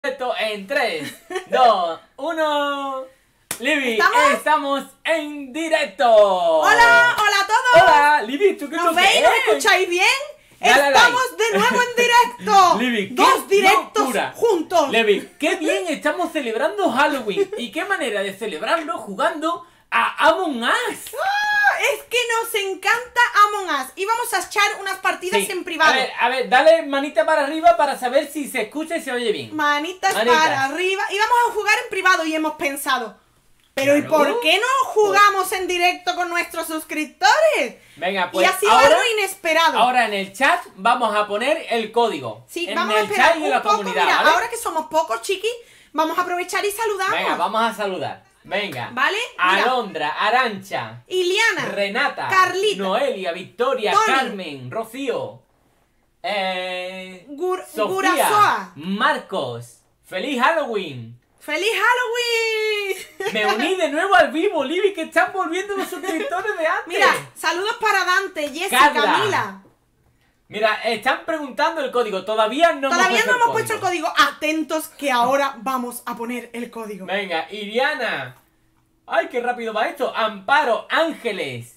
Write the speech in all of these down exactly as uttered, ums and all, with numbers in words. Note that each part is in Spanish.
Esto en tres, dos, uno. Libby, ¿Estamos? estamos en directo. Hola, hola a todos. Hola, Libby, ¿tú qué ¿Nos lo veis? que ¿Nos es? escucháis bien? Dale Estamos de nuevo en directo. Libby, qué Dos directos locura. juntos. Libby, qué bien estamos celebrando Halloween. Y qué manera de celebrarlo jugando a Among Us. Ah, es que nos encanta Among Us. Y vamos a echar unas partidas Sí. en privado. A ver, a ver, dale manita para arriba para saber si se escucha y se oye bien. Manitas, Manitas. para arriba. Y vamos a jugar en privado. Y hemos pensado, pero ¿y Claro. por qué no jugamos en directo con nuestros suscriptores? Venga, pues y ha sido ahora, algo inesperado. ahora en el chat vamos a poner el código. Sí, en vamos el a esperar chat y un en la poco. comunidad, Mira, ¿vale? ahora que somos pocos, chiqui, vamos a aprovechar y saludamos. Venga, vamos a saludar. Venga. ¿Vale? Mira. Alondra, Arancha, Iliana, Renata, Carlita, Noelia, Victoria, Tony, Carmen, Rocío, eh, Gur Sofía, Gurasoa. Marcos. ¡Feliz Halloween! ¡Feliz Halloween! Me uní de nuevo al vivo, Libby, que están volviendo los suscriptores de antes. Mira, saludos para Dante, Jessica, Carla. Mila. Mira, están preguntando el código. Todavía no Todavía hemos no puesto hemos puesto el código. Atentos que ahora vamos a poner el código. Venga, Iriana. ¡Ay, qué rápido va esto! Amparo, Ángeles.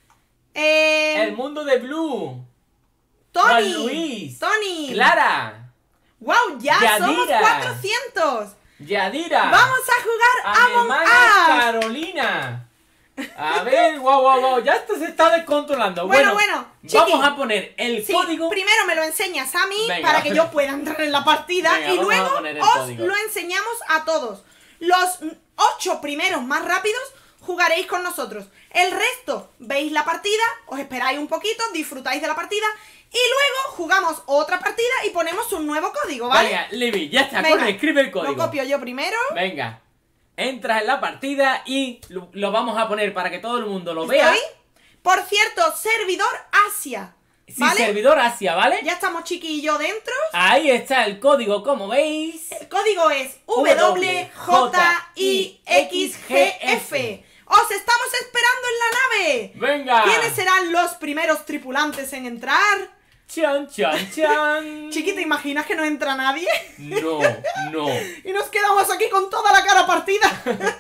Eh, El mundo de Blue. Juan Tony. Luis. Tony. Clara. Wow, ya Yadira. somos cuatrocientos. Yadira. Vamos a jugar a Among Alemana Us. Carolina. A ver, guau, guau, guau. Ya esto se está descontrolando. Bueno, Bueno, bueno, vamos chiqui. a poner el Sí, código. primero me lo enseñas a mí Venga. para que yo pueda entrar en la partida. Venga, y vamos a luego poner el os código. lo enseñamos a todos. Los ocho primeros más rápidos jugaréis con nosotros. El resto, veis la partida, os esperáis un poquito, disfrutáis de la partida y luego jugamos otra partida y ponemos un nuevo código, ¿vale? Venga, Libby, ya está. Venga, Corre, escribe el código. Lo copio yo primero. Venga. Entras en la partida y lo, lo vamos a poner para que todo el mundo lo vea. ¿Estoy? Por cierto, servidor Asia. Sí, ¿Vale? servidor Asia, ¿vale? Ya estamos Chiqui y yo dentro. Ahí está el código, como veis. El código es W J I X G F. ¡Os estamos esperando en la nave! Venga. ¿Quiénes serán los primeros tripulantes en entrar? Chan, chan, chan. Chiqui, ¿te imaginas que no entra nadie? No, no. Y nos quedamos aquí con toda la cara partida.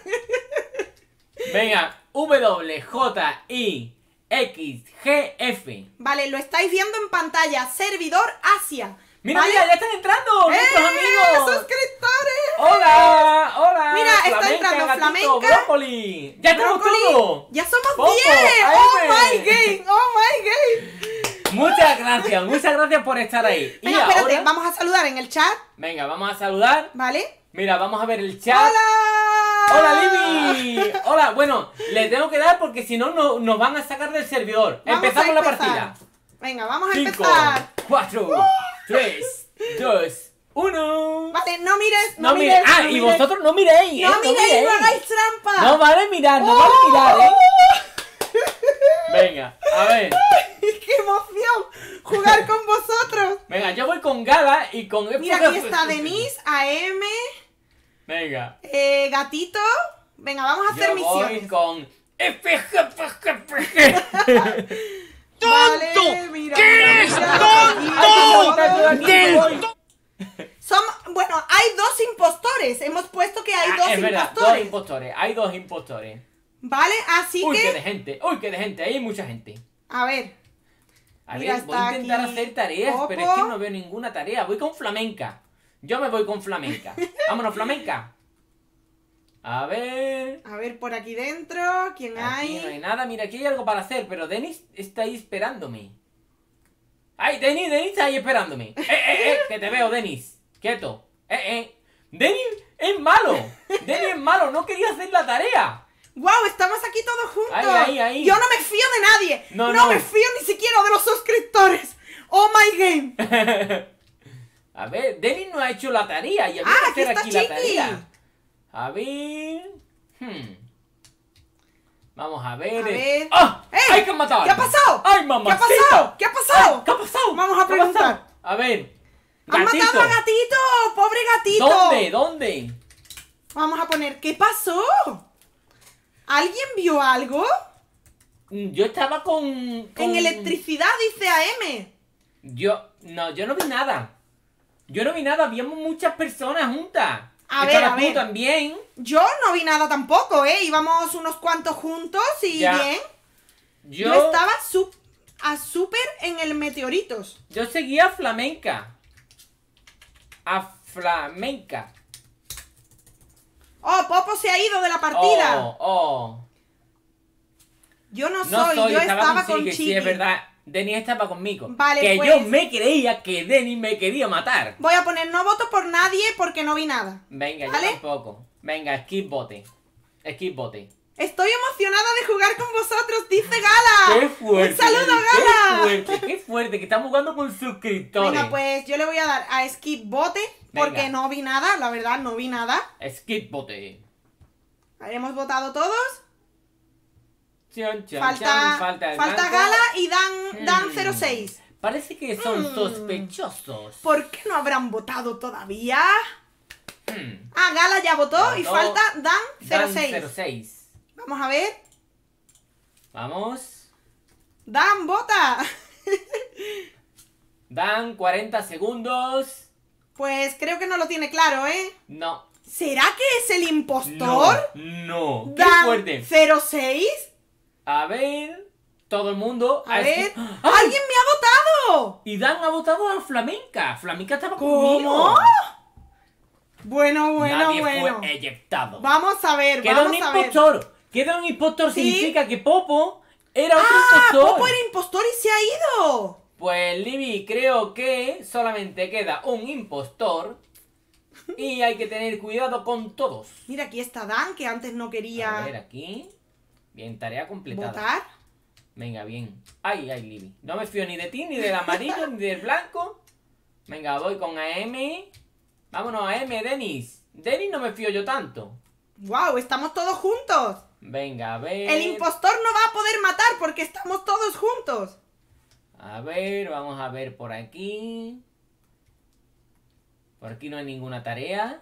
Venga, W J I X G F. Vale, lo estáis viendo en pantalla. Servidor Asia. Mira, ¿vale? mira, ya están entrando ¡Eh! nuestros amigos. ¡Suscriptores! Hola, hola. Mira, está Flamenca, entrando gatito, Flamenca. Brócoli. Ya tenemos Brócoli. todo. ¡Ya somos Popo, diez! ¡Oh Aime. my game! ¡Oh my game! Muchas gracias, muchas gracias por estar ahí. Venga, y espérate, ahora, vamos a saludar en el chat, venga, vamos a saludar. ¿vale? Mira, vamos a ver el chat. ¡Hola! ¡Hola, Libby! Hola, bueno, le tengo que dar porque si no, no nos van a sacar del servidor. Vamos Empezamos a la empezar. partida. Venga, vamos a cinco, empezar. cuatro, tres, dos, uno. Vale, no mires, no, No mires. mire, ah, no y mires. vosotros no miréis, No eh, miréis, no hagáis trampa. No vale mirar, no vale mirar, eh. Venga, a ver. ¡Qué emoción! Jugar con vosotros. Venga, yo voy con Gala y con... Mira, aquí está Denise, A M, Venga. eh, Gatito. Venga, vamos a hacer Yo voy misiones. con... F G P G P G. Vale, mira, ¿Qué mira, eres mira, tonto? aquí, aquí, Del- aquí. Son, bueno, hay dos impostores. Hemos puesto que hay Ah, dos es verdad, dos impostores. impostores. Hay dos impostores. Vale, así Uy, que... qué de gente. Uy, qué de gente. Hay mucha gente. A ver. A Mira, ver, voy a está intentar aquí hacer tareas, Popo. pero es que no veo ninguna tarea. Voy con flamenca. Yo me voy con flamenca. Vámonos, flamenca. A ver... A ver, por aquí dentro, ¿quién Aquí hay? no hay nada. Mira, aquí hay algo para hacer, pero Denis está ahí esperándome. ¡Ay, Denis! Denis está ahí esperándome. ¡Eh, eh, eh! Que te veo, Denis. Quieto. ¡Eh, eh! ¡Denis es malo! ¡Denis es malo! ¡No quería hacer la tarea! ¡Wow! Estamos aquí todos juntos. Ahí, ahí, ahí. Yo no me fío de nadie. No, No, no. me fío ni siquiera de los suscriptores. ¡Oh my game! A ver, Denis no ha hecho la tarea y había Ah, que hacer aquí está aquí la Chiqui. tarea. A ver... Hmm. Vamos a ver... A eh. ver. ¡Ah! ¡Eh! ¡Hay que matar! ¿Qué ha pasado? ¡Ay, ¿Qué ha mamacita! pasado? ¿Qué ha pasado? Ay, ¿qué ha pasado? Vamos a ¿Qué ha preguntar. pasado? A ver... ¡Han gatito. matado a Gatito! ¡Pobre Gatito! ¿Dónde? ¿Dónde? Vamos a poner, ¿qué pasó? ¿Alguien vio algo? Mm, Yo estaba con... con... En electricidad, dice A M. Yo... No, yo no vi nada. Yo no vi nada, habíamos muchas personas juntas. A ver, Estabas a tú ver. también. Yo no vi nada tampoco, ¿eh? Íbamos unos cuantos juntos y Ya. bien. Yo, Yo, estaba su- a súper en el Meteoritos. yo seguía a Flamenca. A Flamenca. Oh, Popo se ha ido de la partida. Oh, oh. Yo no soy, No soy, yo estaba, estaba con con Chiqui, Chiqui. sí, es verdad. Denny estaba conmigo. Vale, que pues- yo me creía que Denny me quería matar. Voy a poner no voto por nadie porque no vi nada. Venga, ¿Vale? yo tampoco. Venga, skip bote. Skip bote. Estoy emocionada de jugar con vosotros, dice Gala. ¡Qué fuerte! ¡Un saludo, Denny, Gala! ¡Qué fuerte! ¡Qué fuerte! Que estamos jugando con suscriptores. Venga, pues yo le voy a dar a skip bote porque Venga. no vi nada, la verdad, no vi nada. Skip bote. Hemos votado todos. Chan, chan, Falta, chan, falta, el falta blanco. Gala y Dan, Dan Mm. cero seis. Parece que son Mm. sospechosos. ¿Por qué no habrán votado todavía? Hmm. Ah, Gala ya votó y Votó falta Dan cero Dan seis. cero seis. Vamos a ver. Vamos. Dan, vota. Dan cuarenta segundos. Pues creo que no lo tiene claro, ¿eh? No. ¿Será que es el impostor? No. No. ¡Qué Dan fuerte! cero seis. A ver. Todo el mundo. A ha ver. esqui- ¡Ay! ¡Alguien me ha votado! Y Dan ha votado a Flamenca. Flamenca estaba ¿Cómo? conmigo. Bueno, bueno, Nadie bueno. fue eyectado. Vamos a ver, Queda un vamos a ver. impostor. Queda un impostor. Sí. Significa que Popo era otro ¡Ah! impostor. Popo era impostor y se ha ido. Pues Libby, creo que solamente queda un impostor. Y hay que tener cuidado con todos. Mira, aquí está Dan, que antes no A ver, quería aquí. Bien, tarea completada. votar. Venga, bien. Ay, ay, Libby. No me fío ni de ti, ni del amarillo, ni del blanco. Venga, voy con A M. Vámonos, A M, Denis. Denis no me fío yo tanto. ¡Wow! Estamos todos juntos. Venga, a ver. El impostor no va a poder matar porque estamos todos juntos. A ver, vamos a ver por aquí. Por aquí no hay ninguna tarea.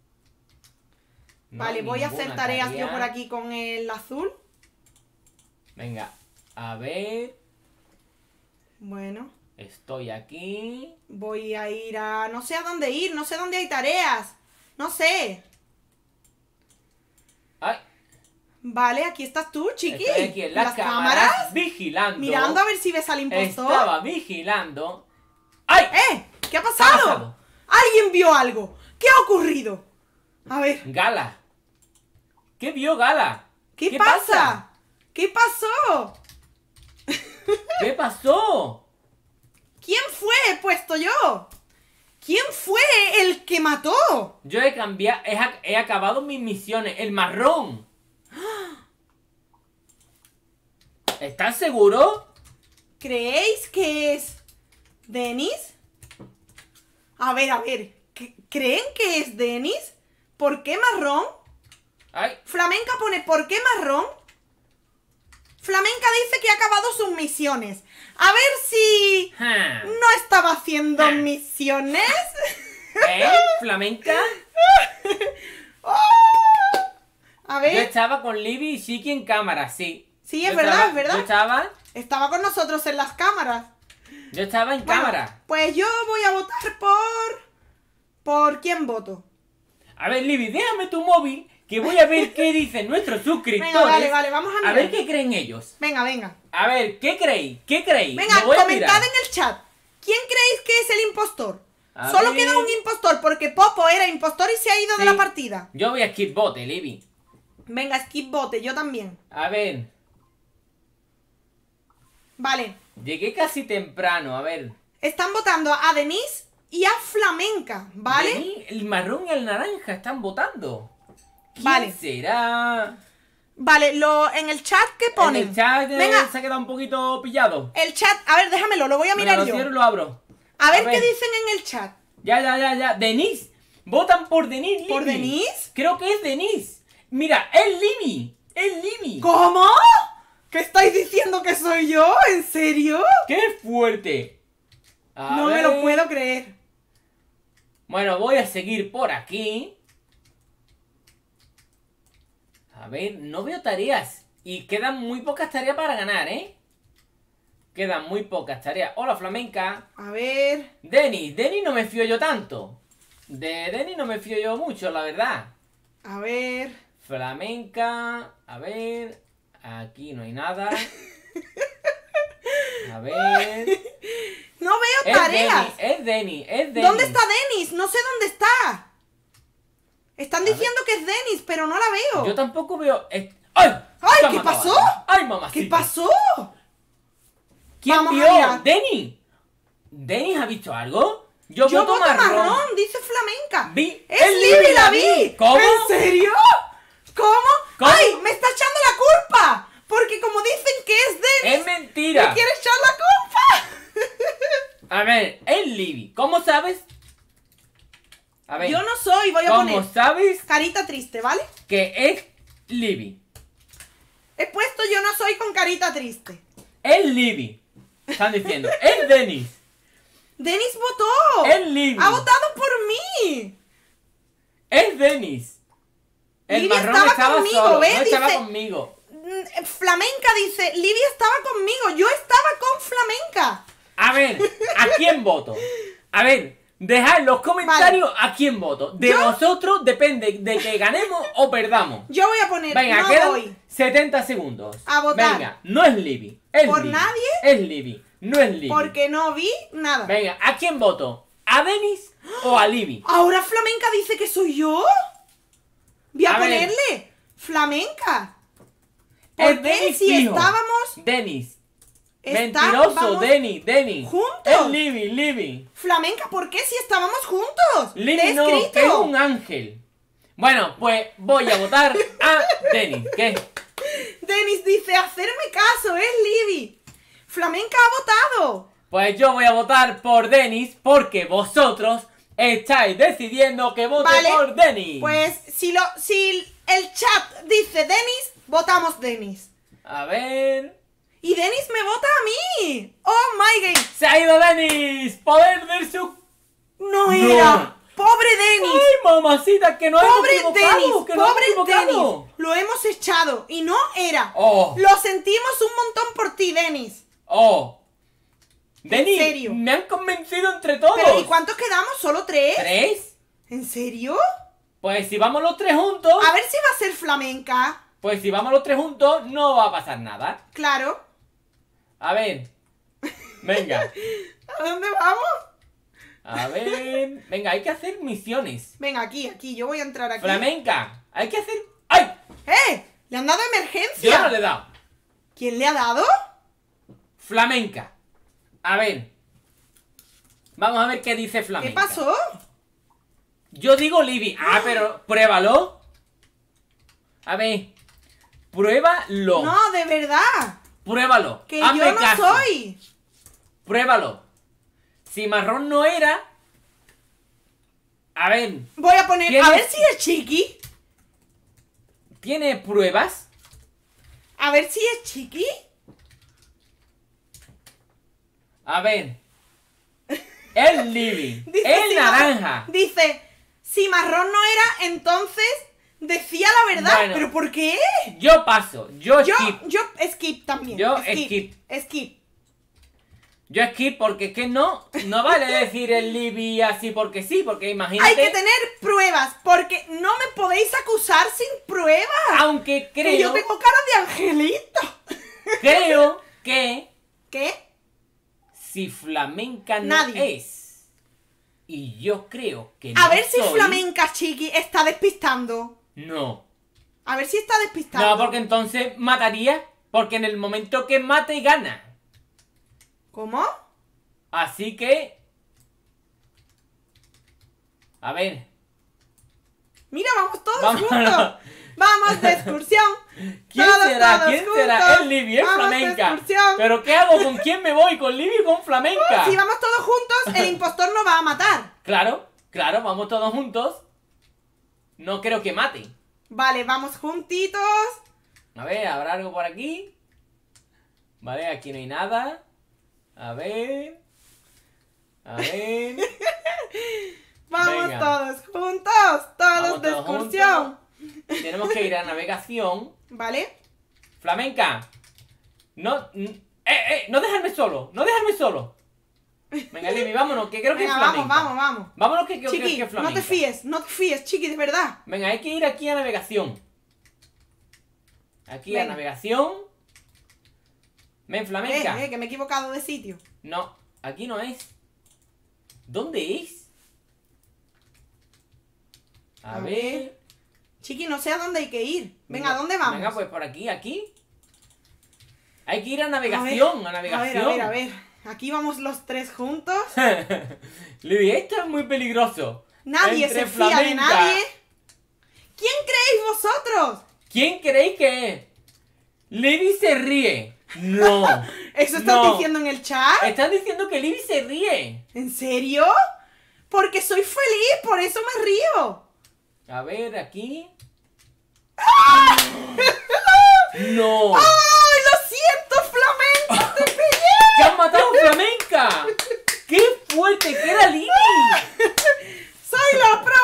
No Vale, hay voy a ninguna hacer tareas tarea. yo por aquí con el azul. Venga, a ver. Bueno, Estoy aquí. voy a ir a... No sé a dónde ir, no sé dónde hay tareas. No sé. Ay, Vale, aquí estás tú, chiqui. estoy aquí en las, cámaras, vigilando. Mirando a ver si ves al impostor. Estaba vigilando. ¡Ay! ¡Eh! ¿Qué ha ¿Qué ha pasado? pasado? ¿Alguien vio algo? ¿Qué ha ocurrido? A ver, Gala. ¿Qué vio Gala? ¿qué, pasa? ¿Qué pasó? ¿Qué pasó? ¿Quién fue? He puesto yo. ¿Quién fue el que mató? Yo he cambiado, he, ac- he acabado mis misiones. El marrón. ¿Estás seguro? ¿Creéis que es Denis? A ver, a ver. ¿c- ¿Creen que es Denis? ¿Por qué marrón? Ay, Flamenca pone ¿por qué marrón? Flamenca dice que ha acabado sus misiones. A ver si ja. no estaba haciendo misiones. ¿Eh? ¿Flamenca? A Yo ver. estaba con Libby y Shiki en cámara, sí. Sí, es Yo verdad, estaba- es verdad. Yo estaba, Estaba con nosotros en las cámaras. yo estaba en Bueno, cámara. pues yo voy a votar por... ¿Por quién voto? A ver, Libby, déjame tu móvil que voy a ver qué dicen nuestros suscriptores. Venga, vale, vale, vamos a A mirar. ver qué creen ellos. Venga, venga. A ver, ¿qué creéis? ¿Qué creéis? Venga, Lo voy a comentad mirar. en el chat. ¿Quién creéis que es el impostor? A Solo ver. queda un impostor porque Popo era impostor y se ha ido de Sí. la partida. Yo voy a skip bote, Libby. Venga, skip vote, yo también. A ver, Vale. llegué casi temprano, a ver. Están votando a Denise y a Flamenca, ¿vale? Vení, el marrón y el naranja están votando. ¿Quién Vale. será? Vale, lo, en el chat que ponen. En el chat eh, Venga, se ha quedado un poquito pillado. el chat, a ver, déjamelo, lo voy a Venga, mirar lo yo. cierro y lo abro. A ver a qué ver. dicen en el chat. Ya, ya, ya, ya. Denise. Votan por Denise. ¿Por Libby. Denise? Creo que es Denise. Mira, es Libby. Es Libby. ¿Cómo? ¿Qué estáis diciendo que soy yo? ¿En serio? ¡Qué fuerte! A No me ver. lo puedo creer. Bueno, voy a seguir por aquí. A ver, no veo tareas. Y quedan muy pocas tareas para ganar, ¿eh? Quedan muy pocas tareas. Hola, Flamenca. A ver. Denis, Denis no me fío yo tanto. De Denis no me fío yo mucho, la verdad. A ver. Flamenca. A ver. Aquí no hay nada. A ver. No veo Es tareas. Denis, es Denis, es Denis. ¿Dónde está Denis? No sé dónde está. Están A diciendo que es Denis, pero no la veo. Yo tampoco veo. es- ¡Ay! ¡Ay, Se ha qué matado pasó! a alguien. ¡Ay, mamacita! ¿Qué pasó? ¿Quién Vamos a vio? mirar. ¿Denis? ¿Denis ha visto algo? Yo, Yo voto voto marrón. marrón. dice Flamenca. Vi. ¡Es Libby la vi! ¿Cómo? ¿En serio? ¿Cómo? ¿Cómo? ¡Ay! ¡Me está echando la culpa! Porque como dicen que es Denis, Es mentira. ¿me quiere echar la culpa? A ver, es Libby. ¿Cómo sabes? A ver. Yo no soy, voy a ¿Cómo poner sabes carita triste, ¿vale? que es Libby? He puesto yo no soy con carita triste. Es Libby. Están diciendo. Es Denis. Denis votó. Es Libby. Ha votado por mí. Es Denis. El Libby marrón estaba estaba conmigo, solo. ¿ves? No estaba Dice- conmigo. Mm, Flamenca dice, Libby estaba conmigo, yo estaba con Flamenca. A ver, ¿a quién voto? A ver, dejad en los comentarios a quién voto. De Yo- vosotros depende de que ganemos o perdamos. Yo voy a poner, Venga, no quedan voy. setenta segundos. A votar. Venga, no es Libby. Es ¿Por Libby. nadie? Es Libby. No es Libby. Porque no vi nada. Venga, ¿a quién voto? ¿A Denis o a Libby? ¿Ahora Flamenca dice que soy yo? Voy a, A ver. ponerle Flamenca. Es ¿Por qué Denis si fijo. estábamos Denis. está- Mentiroso, vamos Denis, Denis. juntos? Es Libby, Libby. Flamenca, ¿por qué si estábamos juntos? Libby Le he no, escrito. que es un ángel. Bueno, pues voy a votar a Denis. ¿Qué? Denis dice, hacerme caso, es Libby. Flamenca ha votado. Pues yo voy a votar por Denis porque vosotros estáis decidiendo que vote Vale, por Denis. Pues si lo, si el chat dice Denis, votamos Denis. A ver... Y Denis me vota a mí. Oh my game. ¡Se ha ido Denis! ¡Poder del su... No No. era. Pobre Denis. ¡Ay, mamacita! ¡Que no hemos Pobre equivocado! Denis. ¡Que no Pobre hemos equivocado! Denis. Lo hemos echado y no era. ¡Oh! Lo sentimos un montón por ti, Denis. ¡Oh! Denis, serio? me han convencido entre todos. Pero ¿y cuántos quedamos? ¿Solo tres? ¿Tres? ¿En serio? Pues si vamos los tres juntos... A ver si va a ser Flamenca. Pues si vamos los tres juntos, no va a pasar nada. Claro. A ver. Venga. ¿A dónde vamos? A ver... Venga, hay que hacer misiones. Venga, aquí, aquí. Yo voy a entrar aquí. Flamenca. Hay que hacer... ¡Ay! ¡Eh! ¡Le han dado emergencia! Yo no le he dado. ¿Quién le ha dado? Flamenca. A ver. Vamos a ver qué dice Flamenca. ¿Qué pasó? Yo digo Libby. Ah, pero pruébalo. A ver. Pruébalo. No, de verdad. Pruébalo. Que Hazme yo no caso. soy. Pruébalo. Si marrón no era... A ver. Voy a poner... ¿Tienes- A ver si es Chiqui. ¿Tiene pruebas? A ver si es Chiqui. A ver. El Libby. Dice, El si naranja. ma- Dice, si marrón no era, entonces decía la verdad. Bueno. ¿Pero por qué? Yo paso. Yo Yo, skip. yo skip también. Yo skip. Skip. Yo skip porque es que no. No vale decir el Libby así porque sí. Porque imagínate. Hay que tener pruebas, porque no me podéis acusar sin pruebas. Aunque Que yo creo. tengo cara de angelito. Creo que. ¿Qué? Si Flamenca no Nadie. es. Y yo creo que A no ver si soy, Flamenca Chiqui está despistando. No. A ver si está despistando. No, porque entonces mataría. Porque en el momento que mate gana. ¿Cómo? Así que... A ver. Mira, vamos todos Vamos. juntos. Vamos de excursión. ¿Quién Todos, será? todos ¿Quién juntos. será? Es Libby, es Vamos de Flamenca. excursión. ¿Pero qué hago? ¿Con quién me voy? ¿Con Libby o con Flamenca? Si vamos todos juntos, el impostor nos va a matar. Claro, claro, vamos todos juntos. No creo que mate. Vale, vamos juntitos. A ver, ¿habrá algo por aquí? Vale, aquí no hay nada. A ver. A ver. Vamos Venga. todos juntos. Todos Vamos de todos excursión. juntos. Tenemos que ir a navegación. ¿Vale? Flamenca. No, n- ¡Eh, eh! ¡No dejarme solo! ¡No dejarme solo! Venga, Libby, vámonos, que creo que Venga, es vamos, flamenca. vamos, vamos. Vámonos, que creo que, Chiqui, que es no flamenca. te fíes, no te fíes, Chiqui, de verdad. Venga, hay que ir aquí a navegación. Aquí a Venga. navegación. Ven, Eh, flamenca. eh, que me he equivocado de sitio. No, aquí no es. ¿Dónde es? A, A ver. ver. Chiqui, no sé a dónde hay que ir. Venga, ¿a dónde vamos? Venga, pues por aquí, aquí. Hay que ir a navegación, a, a navegación. ver, a ver, a ver. Aquí vamos los tres juntos. Libby, esto es muy peligroso. Nadie Entre se fía de flamenca. nadie. ¿Quién creéis vosotros? ¿Quién creéis que es? Libby se ríe. No. ¿Eso estás no. diciendo en el chat? Están diciendo que Libby se ríe. ¿En serio? Porque soy feliz, por eso me río. A ver, aquí. No. ¡Ay, lo siento, flamenco! ¡Te pillé! ¡Que han matado a Flamenca! ¡Qué fuerte que era Libby! ¡Soy la pro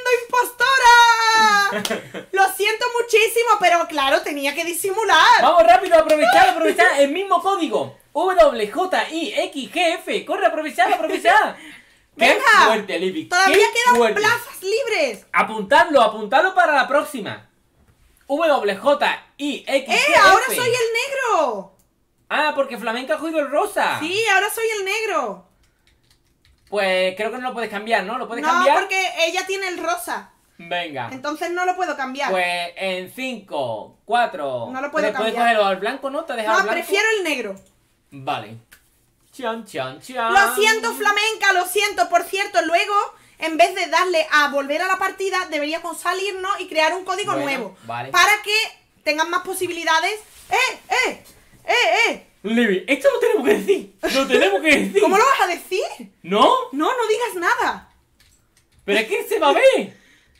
siendo impostora! Lo siento muchísimo, pero claro, tenía que disimular. Vamos rápido, aprovechar, aprovechar el mismo código. W J I X G F. Corre, aprovechar, aprovechar. ¡Qué Venga, fuerte, Libby! Todavía ¡Qué quedan fuerte! plazas libres. Apuntadlo, apuntadlo para la próxima. W J I X G F. ¡Eh, ahora soy el negro! Ah, porque Flamenca ha cogido el rosa. Sí, ahora soy el negro. Pues creo que no lo puedes cambiar, ¿no? ¿Lo puedes No, cambiar? porque ella tiene el rosa. Venga. Entonces no lo puedo cambiar. Pues en cinco, cuatro. No lo puedo ¿Puedes cambiar. cogerlo al blanco, no? ¿Te has dejado No, al blanco? prefiero el negro. Vale. Chan, chan, chan. Lo siento, flamenca, lo siento. Por cierto, luego, en vez de darle a volver a la partida, deberíamos salirnos y crear un código Bueno, nuevo. vale. Para que tengan más posibilidades. ¡Eh, eh! ¡Eh, eh! Libby, esto lo tenemos que decir. Lo tenemos que decir. ¿Cómo lo vas a decir? ¿No? No, no digas nada. Pero es que se va a ver.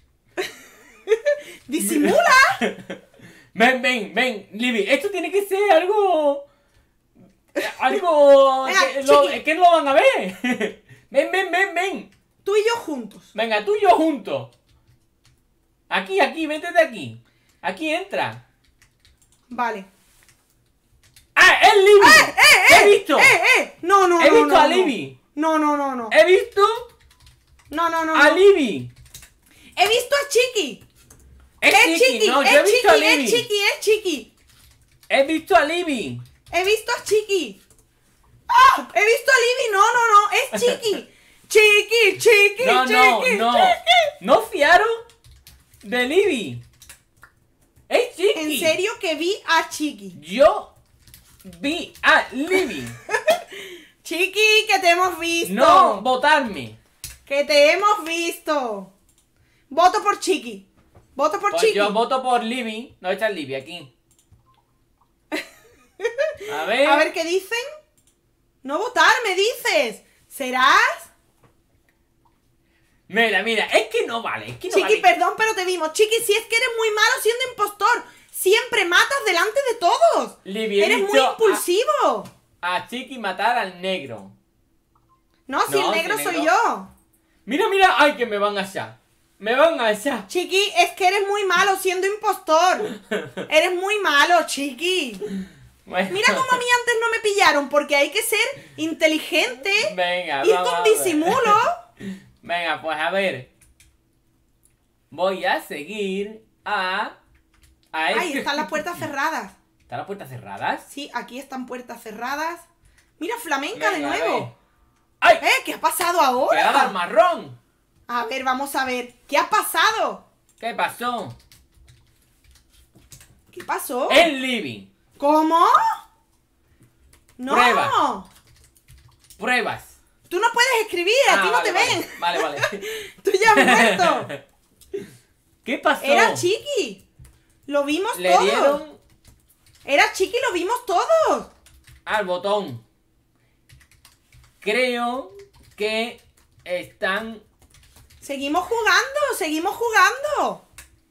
¡Disimula! Ven, ven, ven, Libby, esto tiene que ser algo... Algo... Venga, que, lo, chiqui. que no lo van a ver. Ven, ven, ven, ven. Tú y yo juntos. Venga, tú y yo juntos. Aquí, aquí, vete de aquí. Aquí entra. Vale. ¡Ah, es Libby! ¡Eh, eh, ¿Qué eh! he visto? ¡Eh, eh! No, no, He no, visto no, a no. Libby. No, no, no, no. He visto No, no, no. a no. Libby. He visto a Chiqui. Es Es Chiqui, Chiqui, no, yo he es visto a Chiqui, Libby. es Chiqui, es Chiqui. He visto a Libby. He visto a Chiqui. ¡Ah! He visto a Libby. No, no, no. Es Chiqui. Chiqui, Chiqui, No, no, Chiqui. no. Chiqui. ¿No fiaron de Libby? Es Chiqui. En serio que vi a Chiqui. Yo vi a Libby. Chiqui, que te hemos visto. No votarme. Que te hemos visto. Voto por Chiqui. Voto por Pues Chiqui. yo voto por Libby. No está Libby aquí. A ver. A ver qué dicen. No votar, me dices. ¿Serás? Mira, mira, es que no vale. Es que no Chiqui, vale. perdón, pero te vimos. Chiqui, si es que eres muy malo siendo impostor. Siempre matas delante de todos. Libby, he Eres muy visto a- impulsivo. A Chiqui matar al negro. No, si No, el negro si soy negro- yo. Mira, mira. Ay, que me van a echar. Me van a echar. Chiqui, es que eres muy malo siendo impostor. Eres muy malo, Chiqui. Bueno. Mira cómo a mí antes no me pillaron, porque hay que ser inteligente, Venga, ir vamos con a ver. disimulo. Venga, pues a ver. Voy a seguir a... a Ay, este- están las puertas cerradas. ¿Están las puertas cerradas? Sí, aquí están puertas cerradas. Mira, flamenca de Venga, a nuevo. ver. ¡Ay! ¿Eh? ¿Qué ha pasado ¡Quedaba al ahora? marrón! A ver, vamos a ver. ¿Qué ha pasado? ¿Qué pasó? ¿Qué pasó? El Libby. ¿Cómo? No. Prueba. Pruebas. Tú no puedes escribir, a Ah, ti no vale, te vale. ven. Vale, vale. Tú ya has muerto. ¿Qué pasó? Era Chiqui. Lo vimos Le todos. dieron Era Chiqui, lo vimos todos. al botón. Creo que están... Seguimos jugando, seguimos jugando.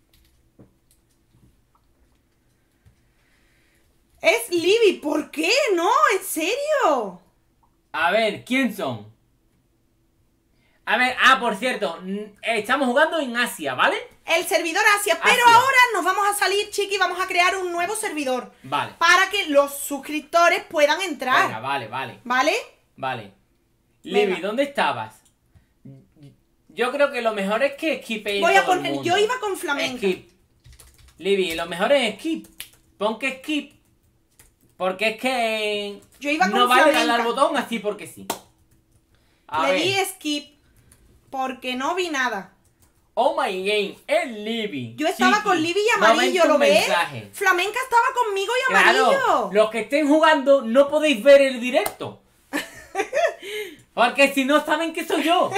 Es Libby, ¿por qué? No, en serio. A ver, ¿quién son? A ver, ah, por cierto, mm, estamos jugando en Asia, ¿vale? El servidor Asia, pero Asia. ahora nos vamos a salir, chiqui, y vamos a crear un nuevo servidor. Vale. Para que los suscriptores puedan entrar. Venga, vale, vale. ¿Vale? Vale. Venga. Libby, ¿dónde estabas? Yo creo que lo mejor es que skipéis Voy a todo el poner, mundo. yo iba con flamenca. Skip. Libby, lo mejor es skip. Pon que skip. Porque es que Yo iba con no vale flamenca. darle al botón así porque sí. A Le ver. di skip porque no vi nada. Oh my game, es Libby. Yo estaba Chiqui, con Libby y no ven amarillo, tus ¿lo ves? mensajes. Flamenca estaba conmigo y amarillo. Claro, los que estén jugando no podéis ver el directo. Porque si no saben que soy yo.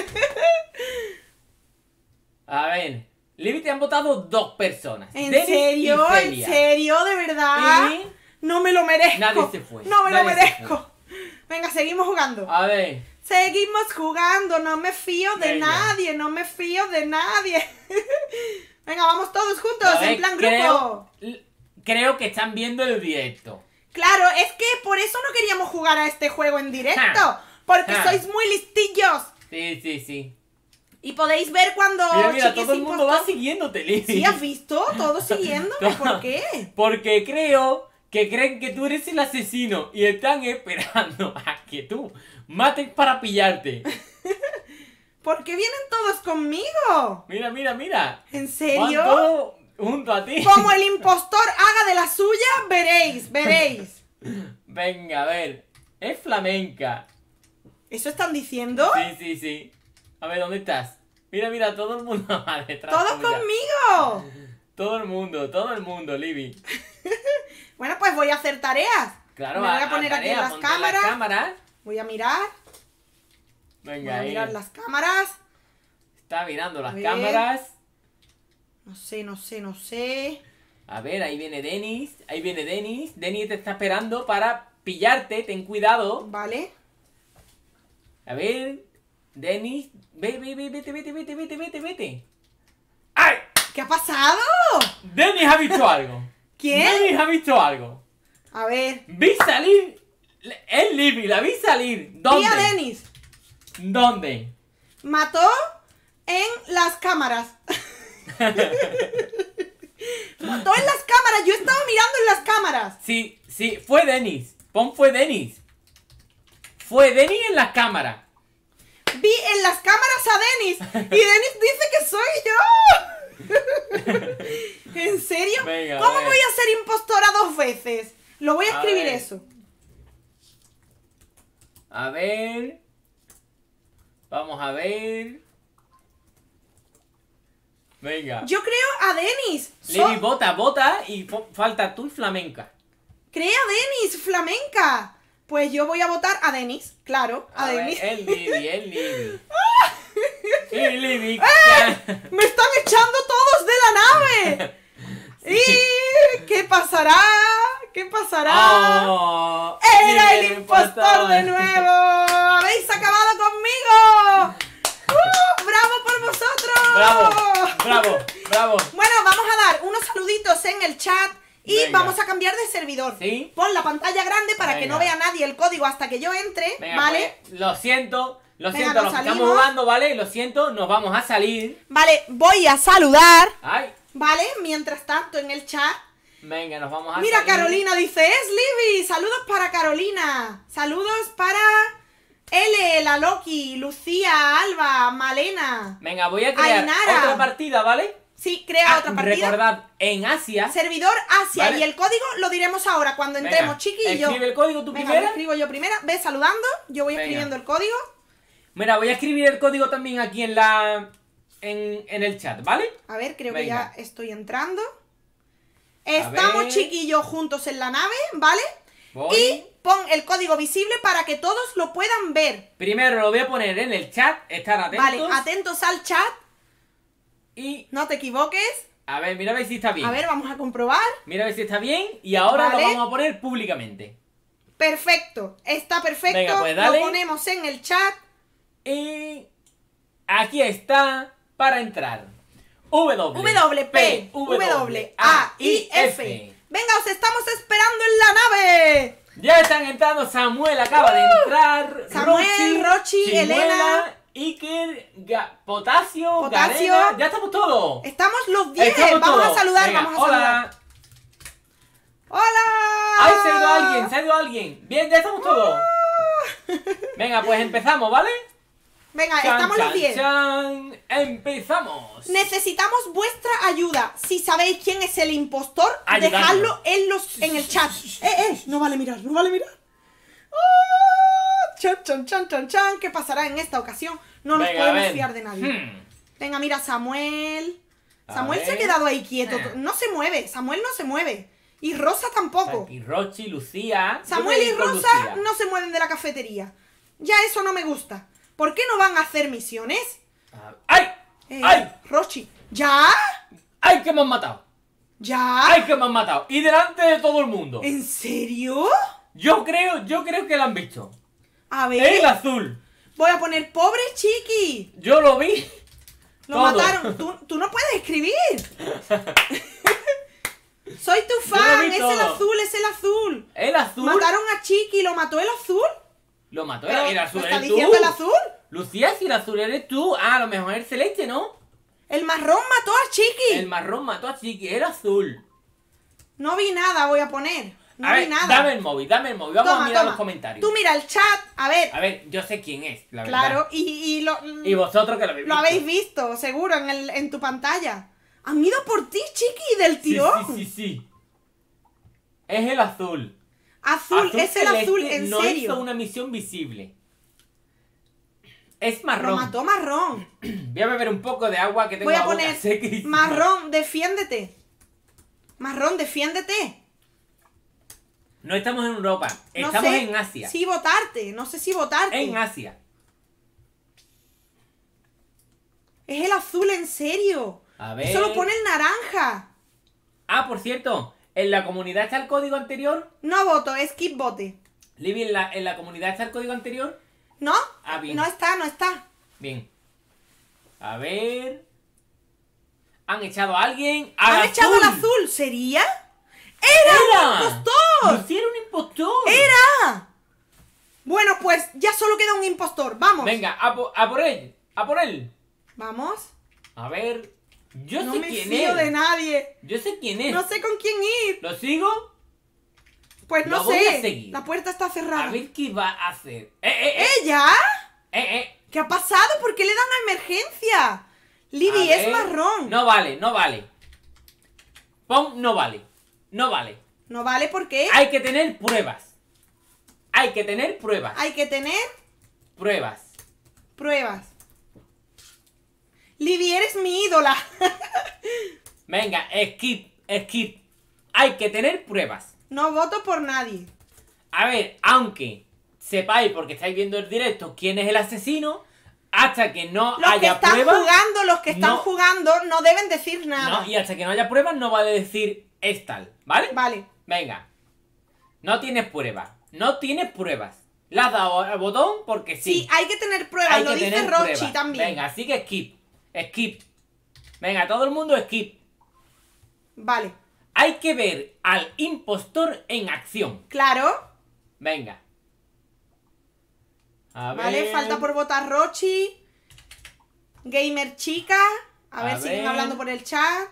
A ver, Libby, te han votado dos personas. ¿En Denis y serio? ¿En Celia. serio? ¿De verdad? Y No me lo merezco. nadie se fue, No me lo nadie se merezco. Venga, seguimos jugando. a ver, Seguimos jugando. No me fío de Venga. nadie. No me fío de nadie. Venga, vamos todos juntos a ver, en plan grupo. creo, l- creo que están viendo el directo. Claro, es que por eso no queríamos jugar a este juego en directo. Ja. Porque Ja. sois muy listillos. Sí, sí, sí. Y podéis ver cuando Mira, mira, Chiqui todo el se mundo va impostó. siguiéndote, Libby. ¿Sí has visto? Todos siguiéndome. ¿Por qué? Porque creo que creen que tú eres el asesino y están esperando a que tú mates para pillarte. ¿Por qué vienen todos conmigo? Mira, mira, mira. ¿En Van serio? todos junto a ti. Como el impostor haga de la suya, veréis, veréis. Venga, a ver. Es flamenca. ¿Eso están diciendo? Sí, sí, sí. A ver, ¿dónde estás? Mira, mira, todo el mundo va detrás ¡Todos tuya. conmigo! Todo el mundo, todo el mundo, Libby. Bueno, pues voy a hacer tareas. Claro, Me voy a poner aquí en tarea, las ponte en cámaras. las cámaras. Voy a mirar. Voy Venga, a ahí. mirar las cámaras. Está mirando las A ver. cámaras. No sé, no sé, no sé. A ver, ahí viene Denis. Ahí viene Denis. Denis te está esperando para pillarte. Ten cuidado. Vale. A ver. Denis. Ve, ve, ve, vete, vete, vete, vete, vete, vete. ¡Ay! ¿Qué ha pasado? Denis ha visto algo. ¿Quién? Denis ha visto algo. A ver. Vi salir. Es Libby, la vi salir. ¿Dónde? Vi a Denis. ¿Dónde? Mató en las cámaras. Mató en las cámaras. Yo estaba mirando en las cámaras. Sí, sí, fue Denis. Pon fue Denis. Fue Denis en las cámaras. Vi en las cámaras a Denis. Y Denis dice que soy yo. ¿En serio? Venga, ¿Cómo a ver. voy a ser impostora dos veces? Lo voy a A escribir ver. eso. A ver. Vamos a ver. Venga. Yo creo a Denis. So- Libby, vota, vota y fo- falta tú y flamenca. Cree a Denis, flamenca. Pues yo voy a votar a Denis, claro, a, A ver, Denis. es Libby, es Libby. Y Libby. ¡Eh! ¡Me están echando todos de la nave! ¿Y qué pasará? ¿Qué pasará? Oh, ¡Era Libby, el impostor de nuevo! ¡Habéis acabado conmigo! ¡Uh! ¡Bravo por vosotros! Bravo, bravo, bravo. Bueno, vamos a dar unos saluditos en el chat y Venga. vamos a cambiar de servidor. ¿Sí? Pon la pantalla grande para que Venga. no vea nadie el código hasta que yo entre, Venga, ¿vale? pues, lo siento, lo Venga, siento, nos los que estamos salimos. jugando, ¿vale? Lo siento, nos vamos a salir. Vale, voy a saludar, Ay, ¿vale? Mientras tanto en el chat. venga, nos vamos a Mira, salir. Carolina dice, es Libby. Saludos para Carolina. Saludos para L, la Loki, Lucía, Alba, Malena. Venga, voy a crear Ainara. otra partida, ¿vale? Sí, crea Ah, otra partida. recordad, en Asia. Servidor Asia. Vale. Y el código lo diremos ahora cuando Venga, entremos, Chiqui y yo. escribe el código tú Venga, primera. lo escribo yo primera. Ve saludando. Yo voy Venga. escribiendo el código. Mira, voy a escribir el código también aquí en la... En, en el chat, ¿vale? A ver, creo Venga. que ya estoy entrando. Estamos ver. Chiqui y yo juntos en la nave, ¿vale? Voy. Y pon el código visible para que todos lo puedan ver. Primero lo voy a poner en el chat, estar atentos. Vale, atentos al chat. Y, No te equivoques. a ver, mira a ver si está bien. A ver, vamos a comprobar. Mira a ver si está bien. Y ahora Vale. lo vamos a poner públicamente. Perfecto. Está perfecto. Venga, pues dale. Lo ponemos en el chat. Y aquí está para entrar. W, W, P, W, A, I, F. Venga, os estamos esperando en la nave. Ya están entrando. Samuel acaba de entrar. Samuel, Rochi, Chimuela Elena. Iker, Ga- Potasio, Potasio. Garena. Ya estamos todos. Estamos los diez. Estamos Vamos todos. a saludar, Venga, vamos a hola. saludar. ¡Hola! ¡Ay, se ha ido alguien! ¡Se ha ido alguien! Bien, ya estamos todos. Venga, pues empezamos, ¿vale? Venga, Chan, estamos chan, los diez. chan. ¡Empezamos! Necesitamos vuestra ayuda. Si sabéis quién es el impostor, Ayudadnos. dejadlo en, los, en el chat. ¡Eh, eh! No vale mirar, no vale mirar. ¡Ah! Chan, chan, chan, chan, chan. ¿Qué pasará en esta ocasión? No nos Venga, a podemos ver. fiar de nadie. Hmm. Venga, mira, Samuel. A Samuel se ha ver. quedado ahí quieto. Eh. No se mueve. Samuel no se mueve. Y Rosa tampoco. Aquí Rochi, Lucía. Yo Samuel me y voy con Rosa Lucía. no se mueven de la cafetería. Ya eso no me gusta. ¿Por qué no van a hacer misiones? Ah, ¡Ay! Eh, ¡Ay! Rochi. ¿Ya? ¡Ay, que me han matado! ¿Ya? ¡Ay, que me han matado! Y delante de todo el mundo. ¿En serio? Yo creo, yo creo que lo han visto. A ver. El azul. Voy a poner pobre chiqui. Yo lo vi. Lo Todo. mataron. ¿Tú, tú no puedes escribir. Soy tu Yo lo fan. vi Es el todo. azul, es el azul. El azul. Mataron a Chiqui. ¿Lo mató el azul? Lo mató. Pero, El azul ¿lo está eres tú. diciendo el azul? Lucía, si el azul eres tú. Ah, a lo mejor el celeste, ¿no? El marrón mató a Chiqui. El marrón mató a Chiqui. El azul. No vi nada, voy a poner. No a vi ver, nada. dame el móvil, dame el móvil. Vamos Toma, a mirar toma. los comentarios. Tú mira el chat. A ver. A ver, yo sé quién es, la verdad. Claro, y, y lo, Y vosotros que lo habéis lo visto. habéis visto, seguro, en, el, en tu pantalla. Han ido por ti, Chiqui, del Sí, tirón. sí, sí, sí. Es el azul. Azul, es el celeste azul, en no serio. hizo una misión visible. Es Lo marrón. mató marrón. Voy a beber un poco de agua que tengo Voy a la boca poner sequísima. marrón, defiéndete. Marrón, defiéndete. No estamos en Europa, No estamos sé en Asia. si votarte, no sé si votarte. En Asia. Es el azul, en serio. A ver. Eso lo pone el naranja. Ah, por cierto, en la comunidad está el código anterior. No voto, skip vote. Libby, en la, en la comunidad está el código anterior. ¿No? Ah, bien. No está, no está. Bien. A ver. Han echado a alguien. ¡Al Han azul! echado al azul, ¿sería? ¡Era, ¡Era! un impostor! ¡Lucía era un impostor! ¡Era! Bueno, pues ya solo queda un impostor. Vamos. Venga, a, po- a por él. A por él. Vamos. A ver. Yo No sé me quién fío es. de nadie. Yo sé quién es. No sé con quién ir. ¿Lo sigo? Pues no Lo voy a sé. seguir. La puerta está cerrada. A ver qué va a hacer. ¡Eh, eh, eh! ¿Ella? ¡Eh, eh! ¿Qué ha pasado? ¿Por qué le dan a emergencia? Libby, A es ver. marrón. No vale, no vale. Pon no vale. No vale. No vale, ¿por qué? Hay que tener pruebas. Hay que tener pruebas. Hay que tener Pruebas. pruebas. Libby, eres mi ídola. Venga, skip, skip. Hay que tener pruebas. No voto por nadie. A ver, aunque sepáis, porque estáis viendo el directo, quién es el asesino, hasta que no Los que haya están pruebas. jugando, los que están no- jugando, no deben decir nada. No, y hasta que no haya pruebas, no vale decir es tal, ¿vale? Vale. Venga. No tienes pruebas. No tienes pruebas. Le has dado al botón porque sí. Sí, hay que tener pruebas, Hay lo que dice tener Rochi pruebas. también. Venga, así que skip. Skip. Venga, todo el mundo skip. Vale, Hay que ver al impostor en acción. claro. Venga. A Vale, ver. falta por votar Rochi. Gamer chica. A, A ver, siguen ver. hablando por el chat.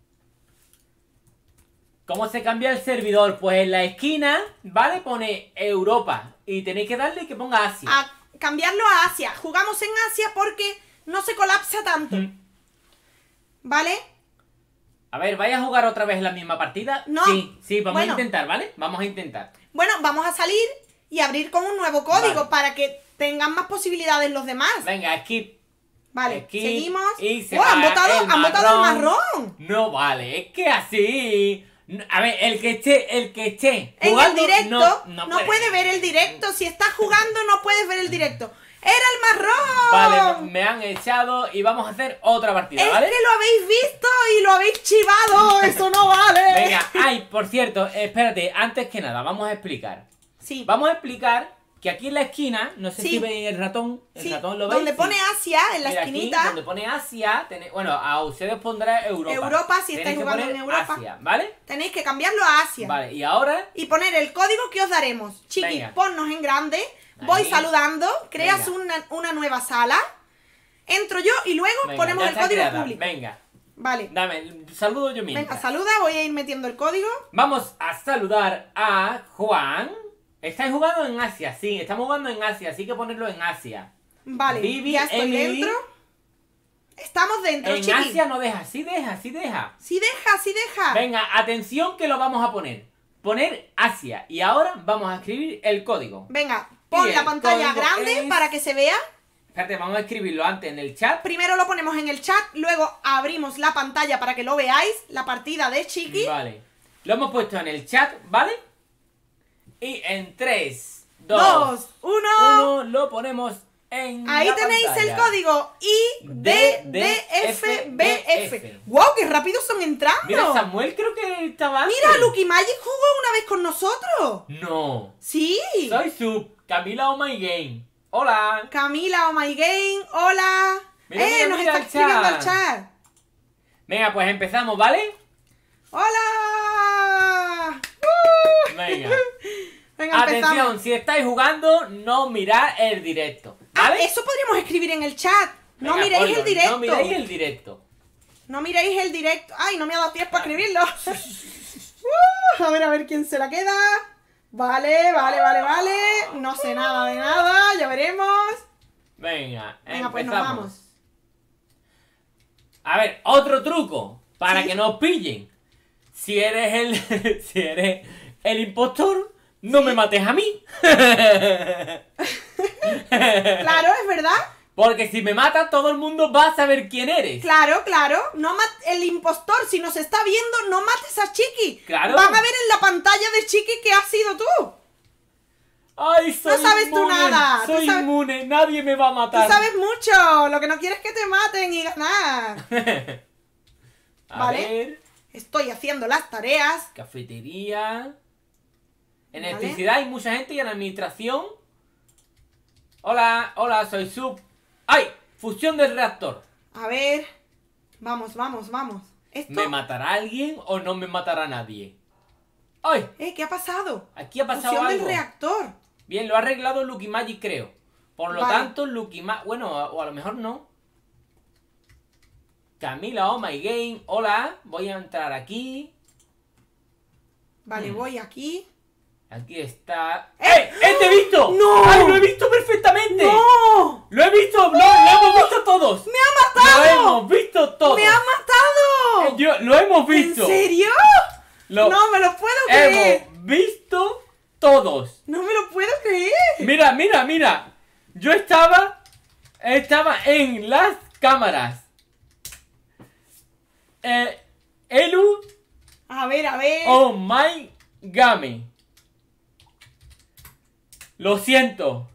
¿Cómo se cambia el servidor? Pues en la esquina, ¿vale? Pone Europa. Y tenéis que darle que ponga Asia. A cambiarlo a Asia. Jugamos en Asia porque no se colapsa tanto. Mm. ¿Vale? A ver, ¿vais a jugar otra vez la misma partida? No. Sí, sí, vamos Bueno. a intentar, ¿vale? Vamos a intentar. Bueno, vamos a salir y abrir con un nuevo código Vale. para que tengan más posibilidades los demás. Venga, skip. Vale, Skip, seguimos. y se ¡Oh, han va votado, el han votado el marrón. marrón! No vale, es que así. A ver, el que esté, el que esté En el jugando, directo no, no, no puede. ver el directo. Si estás jugando no puedes ver el directo. ¡Era el marrón! Vale, me han echado y vamos a hacer otra partida, Es ¿vale? que lo habéis visto y lo habéis chivado. ¡Eso no vale! Venga, ay, por cierto, espérate, antes que nada, vamos a explicar. Sí, Vamos a explicar que aquí en la esquina, no sé Sí. si veis el ratón, el sí. ratón lo veis. Donde Sí. pone Asia, en la Mira, aquí, esquinita. donde pone Asia, tenéis- bueno, a ustedes pondrá Europa. Europa, si Tenéis estáis que jugando poner en Europa. Asia, ¿vale? Tenéis que cambiarlo a Asia. Vale, y ahora, Y poner el código que os daremos. Chiqui, Venga. ponnos en grande. Voy Ahí. saludando. Creas Venga. una, una nueva sala. Entro yo y luego Venga, ponemos ya el está código creada. público. Venga, Vale. dame, saludo yo mismo. Venga, saluda, voy a ir metiendo el código. Vamos a saludar a Juan. ¿Estáis jugando en Asia? Sí, estamos jugando en Asia, así que ponerlo en Asia. Vale, Vivi, ya estoy Emily. dentro. Estamos dentro, En chiqui. Asia no deja, sí deja, sí deja. Sí deja, sí deja. Venga, atención que lo vamos a poner. Poner Asia. Y ahora vamos a escribir el código. Venga, pon Y la el pantalla código grande es- para que se vea. Espérate, vamos a escribirlo antes en el chat. Primero lo ponemos en el chat, luego abrimos la pantalla para que lo veáis, la partida de Chiqui. Vale. Lo hemos puesto en el chat, ¿vale? Y en tres, dos, Dos, uno. uno, lo ponemos en Ahí la tenéis pantalla. el código I D D F B F. ¡Wow! ¡Qué rápido son entrando! Mira, Samuel creo que estaba antes. Mira, Lucky Magic jugó una vez con nosotros. No. Sí. Soy Sub, Camila Oh My Game. Hola. Camila, Oh My Game, hola. Mira, eh, mira, nos mira está el escribiendo chat. el chat. Venga, pues empezamos, ¿vale? ¡Hola! Uh. Venga. Venga, Atención, empezamos. si estáis jugando, no mirad el directo, Ah, ¿vale? eso podríamos escribir en el chat. No Venga, miréis ponlo, el directo. No miréis el directo. No miréis el directo. Ay, no me ha dado tiempo a escribirlo. Uh, a ver, a ver quién se la queda. Vale, vale, vale, vale. No sé nada de nada, ya veremos. Venga, Venga, pues nos empezamos. vamos. A ver, otro truco para ¿Sí? que no os pillen. Si eres el si eres el impostor, no me mates a mí. Claro, es verdad. Porque si me matas, todo el mundo va a saber quién eres. Claro, claro. No mat- el impostor, si nos está viendo, no mates a Chiqui. Claro. Van a ver en la pantalla de Chiqui que has sido tú. Ay, soy No sabes tú inmune, nada, tú Soy sabes- inmune, nadie me va a Tú matar. sabes mucho. Lo que no quieres es que te maten y ganar. A Vale. ver, Estoy haciendo las tareas. cafetería. En Vale. electricidad hay mucha gente y en administración. Hola, hola, soy Sub. ¡Ay! Fusión del reactor. A ver. Vamos, vamos, vamos. Esto... ¿Me matará alguien o no me matará nadie? ¡Ay! Eh, ¿qué ha pasado? Aquí ha pasado Fusión algo. del reactor. Bien, lo ha arreglado Lucky Magic, creo. Por lo Vale. tanto, Lucky Magic... Bueno, o a lo mejor no. Camila Oh My Game. Hola, voy a entrar aquí. Vale, Hmm. voy aquí. Aquí está... ¡Eh! ¡Eh! ¡Eh, te he visto! ¡No! ¡Ay, lo he visto perfectamente! ¡No! ¡Lo he visto! ¡Lo, lo hemos visto todos! ¡Me ha matado! ¡Lo hemos visto todos! ¡Me ha matado! Eh, yo- ¡Lo hemos visto! ¿En serio? Lo No me lo puedo creer. hemos visto todos. No me lo puedo creer. Mira, mira, mira. Yo estaba... Estaba en las cámaras. Eh, Elu A ver, a ver. Oh My Game. Lo siento.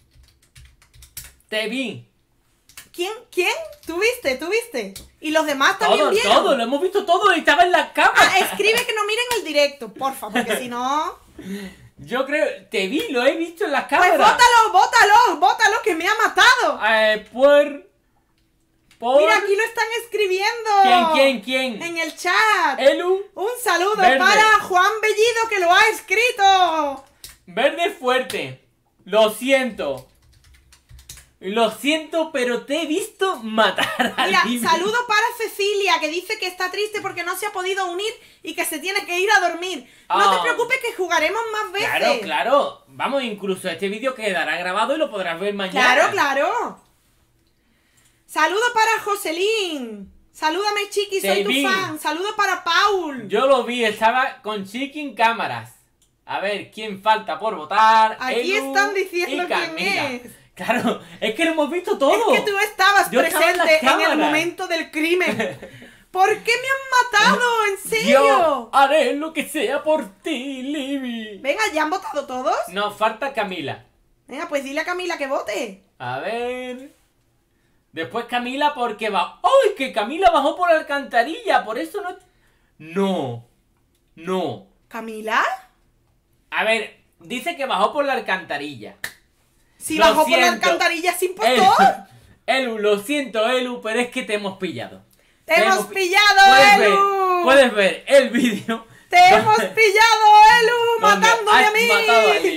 Te vi. ¿Quién? ¿Quién? ¿Tú viste? ¿Tú viste? Y los demás también Todo, vieron. todo, lo hemos visto todo. Estaba en las cámaras. Ah, escribe que no miren el directo, porfa, porque si no... Yo creo... Te vi, lo he visto en las Pues cámaras. bótalo, bótalo, bótalo, que me ha matado. Eh, por... Por... Mira, aquí lo están escribiendo. ¿Quién, quién, quién? En el chat. Elu, Un saludo Verde. para Juan Bellido, que lo ha escrito. verde fuerte. Lo siento. Lo siento, pero te he visto matar a Mira, Libby. saludo para Cecilia, que dice que está triste porque no se ha podido unir y que se tiene que ir a dormir. No Ah. te preocupes, que jugaremos más veces. Claro, claro. Vamos, incluso este vídeo quedará grabado y lo podrás ver mañana. Claro, claro. Saludo para Jocelyn. Salúdame, Chiqui, Te soy tu vi. fan. Saludo para Paul. Yo lo vi, estaba con Chicken Cámaras. A ver, ¿quién falta por votar? Aquí Elu están diciendo y quién Camila. es. Claro, es que lo hemos visto todo. Es que tú estabas Yo estaba en las presente en, el cámaras. momento del crimen. ¿Por qué me han matado? ¿En serio? Yo haré lo que sea por ti, Libby. Venga, ¿ya han votado todos? No, falta Camila. Venga, pues dile a Camila que vote. A ver... Después Camila porque va... ¡Ay! Que Camila bajó por la alcantarilla. Por eso no... No. No. ¿Camila? A ver, dice que bajó por la alcantarilla. Si Lo bajó por la siento. alcantarilla sin Elu, impostor. Elu, lo siento, Elu, pero es que te hemos pillado. ¡Te hemos pi- pillado, puedes ver, Elu! puedes ver el vídeo. ¡Te hemos pillado, Elu! donde ¡Matándome has a mí! matado a Libby.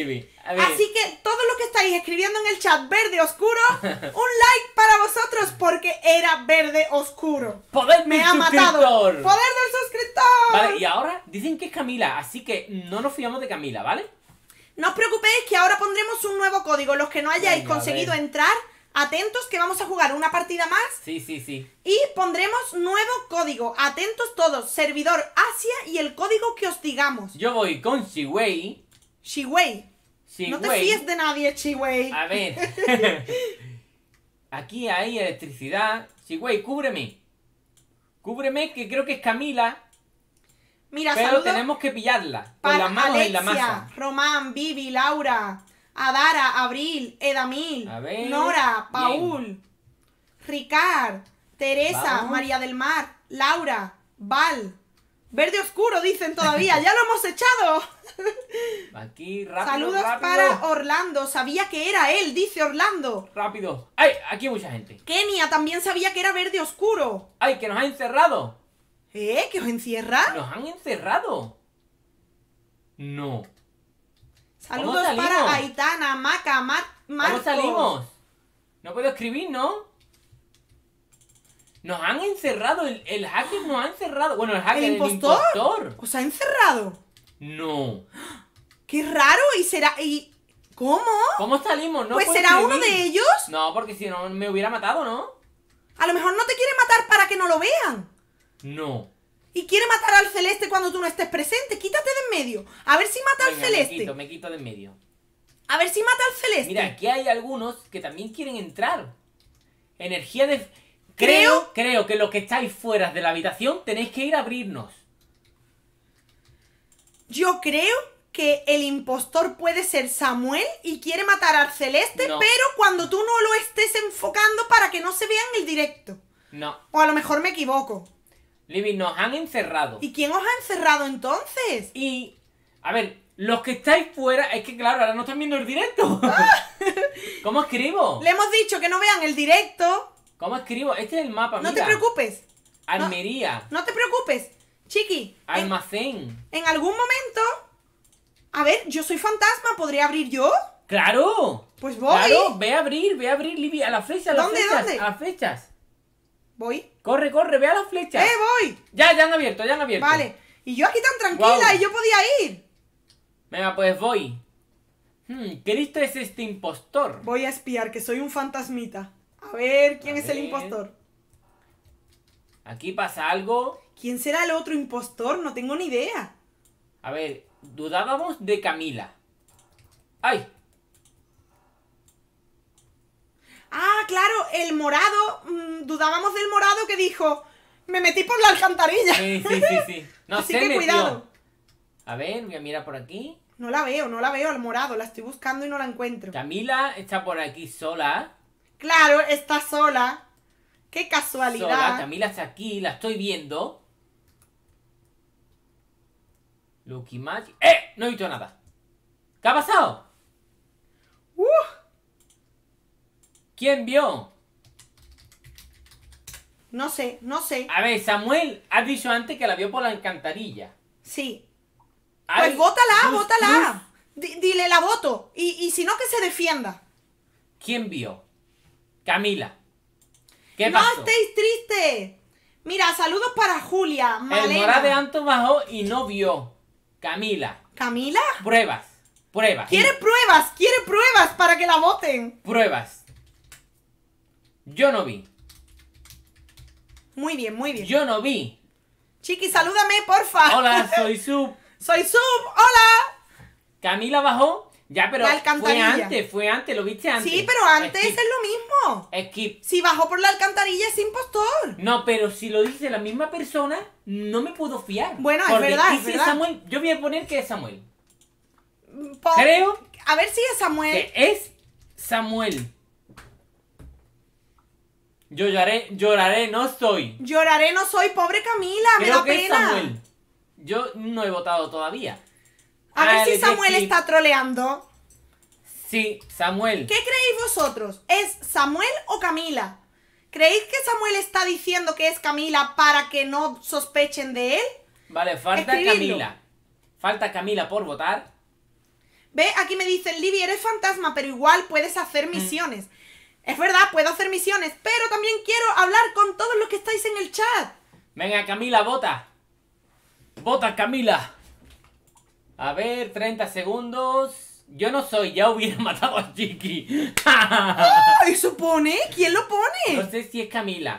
A ver. Así que todos los que estáis escribiendo en el chat verde oscuro, un like para vosotros porque era verde oscuro. ¡Poder Me del ha matado. suscriptor! ¡Poder del suscriptor! Vale, y ahora dicen que es Camila, así que no nos fiamos de Camila, ¿vale? No os preocupéis que ahora pondremos un nuevo código. Los que no hayáis Venga, a conseguido ver. entrar, atentos que vamos a jugar una partida más. Sí, sí, sí. Y pondremos nuevo código. Atentos todos. Servidor Asia y el código que os digamos. Yo voy con Shiwei. Shiwei. No te Shiwei. fíes de nadie, Shiwei. A ver. Aquí hay electricidad. Shiwei, cúbreme. Cúbreme, que creo que es Camila. Mira, Pero saludos tenemos que pillarla. Con para las manos Alexia, en la masa. Román, Vivi, Laura, Adara, Abril, Edamil, A ver, Nora, bien. Paul, Ricard, Teresa, Vamos. María del Mar, Laura, Val. Verde oscuro, dicen todavía. ¡Ya lo hemos echado! Aquí, rápido, Saludos rápido. para Orlando. Sabía que era él, dice Orlando. Rápido. ¡Ay! Aquí hay mucha gente. Kenia también sabía que era verde oscuro. ¡Ay, que nos han encerrado! ¿Eh? ¿Que os encierra? ¡Nos han encerrado! No. Saludos salimos? para Aitana, Maca, Mar Marcos. ¿Cómo salimos? No puedo escribir, ¿no? Nos han encerrado. El, el hacker nos ha encerrado. Bueno, el hacker, ¿El el impostor? impostor. ¿Os ha encerrado? No. ¡Qué raro! ¿Y será...? ¿Y cómo? ¿Cómo salimos? No Pues puedo será uno escribir. de ellos. No, porque si no me hubiera matado, ¿no? A lo mejor no te quiere matar para que no lo vean. No. Y quiere matar al celeste cuando tú no estés presente. Quítate de en medio. A ver si mata al Venga, celeste. me quito, me quito de en medio. A ver si mata al celeste. Mira, aquí hay algunos que también quieren entrar. Energía de... Creo- Creo, creo que los que estáis fuera de la habitación tenéis que ir a abrirnos. Yo creo que el impostor puede ser Samuel y quiere matar al celeste, No. pero cuando tú no lo estés enfocando para que no se vea en el directo. No. O a lo mejor me equivoco. Libby, nos han encerrado. ¿Y quién os ha encerrado entonces? Y... A ver, los que estáis fuera... Es que claro, ahora no están viendo el directo. ¿Cómo escribo? Le hemos dicho que no vean el directo. ¿Cómo escribo? Este es el mapa, No mira. te preocupes. Almería. No te preocupes. Chiqui, en, Almacén. en algún momento... A ver, yo soy fantasma, ¿podría abrir yo? ¡Claro! Pues voy. Claro, ve a abrir, ve a abrir, Libby. A las flechas, a las ¿Dónde, flechas. dónde? A las flechas. Voy. Corre, corre, ve a las flechas. ¡Eh, voy! Ya, ya han abierto, ya han abierto. Vale. Y yo aquí tan tranquila Guau. y yo podía ir. Venga, pues voy. Hmm, ¿qué listo es este impostor? Voy a espiar, que soy un fantasmita. A ver, ¿quién A es el ver. impostor? Aquí pasa algo. ¿Quién será el otro impostor? No tengo ni idea. A ver, dudábamos de Camila. ¡Ay! Ah, claro, el morado. mm, dudábamos del morado que dijo: me metí por la alcantarilla. Sí, sí, sí, sí. No Así se que metió. cuidado. A ver, voy a mirar por aquí. No la veo, no la veo al morado. La estoy buscando y no la encuentro. Camila está por aquí sola. Claro, está sola. Qué casualidad. Sola. Camila está aquí, la estoy viendo. Lucky Magic. ¡Eh! No he visto nada. ¿Qué ha pasado? Uh, ¿Quién vio? no sé, no sé. A ver, Samuel ha dicho antes que la vio por la alcantarilla. Sí. Ay, Pues vótala, Gus, vótala. Di- dile la voto. Y, y si no, que se defienda. Gus, ¿quién vio? Camila. ¿Qué No pasó? estéis tristes. Mira, saludos para Julia, El Malena. morado de Anto bajó y no vio. Camila. ¿Camila? Pruebas. Pruebas. Quiere pruebas, quiere pruebas para que la voten. Pruebas. Yo no vi. Muy bien, muy bien. Yo no vi. Chiqui, salúdame, porfa. Hola, soy Sub. Soy Sub, hola. Camila bajó. Ya, pero La fue alcantarilla. antes, fue antes, lo viste antes. Sí, pero antes Skip, es lo mismo. skip. Si bajó por la alcantarilla es impostor. No, pero si lo dice la misma persona, no me puedo fiar. Bueno, es Porque verdad, es dice verdad. Samuel, yo voy a poner que es Samuel. Po- Creo A ver si es Samuel. que es Samuel. Yo lloraré, lloraré, no soy. Lloraré, no soy pobre Camila, me Creo da que es pena. Samuel. Yo no he votado todavía. A ver Ah, si le di Samuel skip. está troleando. Sí, Samuel. ¿Qué creéis vosotros? ¿Es Samuel o Camila? ¿Creéis que Samuel está diciendo que es Camila para que no sospechen de él? Vale, falta Escribidlo. Camila. Falta Camila por votar. ¿Ves? Aquí me dicen, Libby, eres fantasma, pero igual puedes hacer misiones. Mm. Es verdad, puedo hacer misiones, pero también quiero hablar con todos los que estáis en el chat. Venga, Camila, vota. Vota, Camila. A ver, treinta segundos. Yo no soy, ya hubiera matado a Chiqui. ¡Oh! ¿Eso pone? ¿Quién lo pone? No sé si es Camila.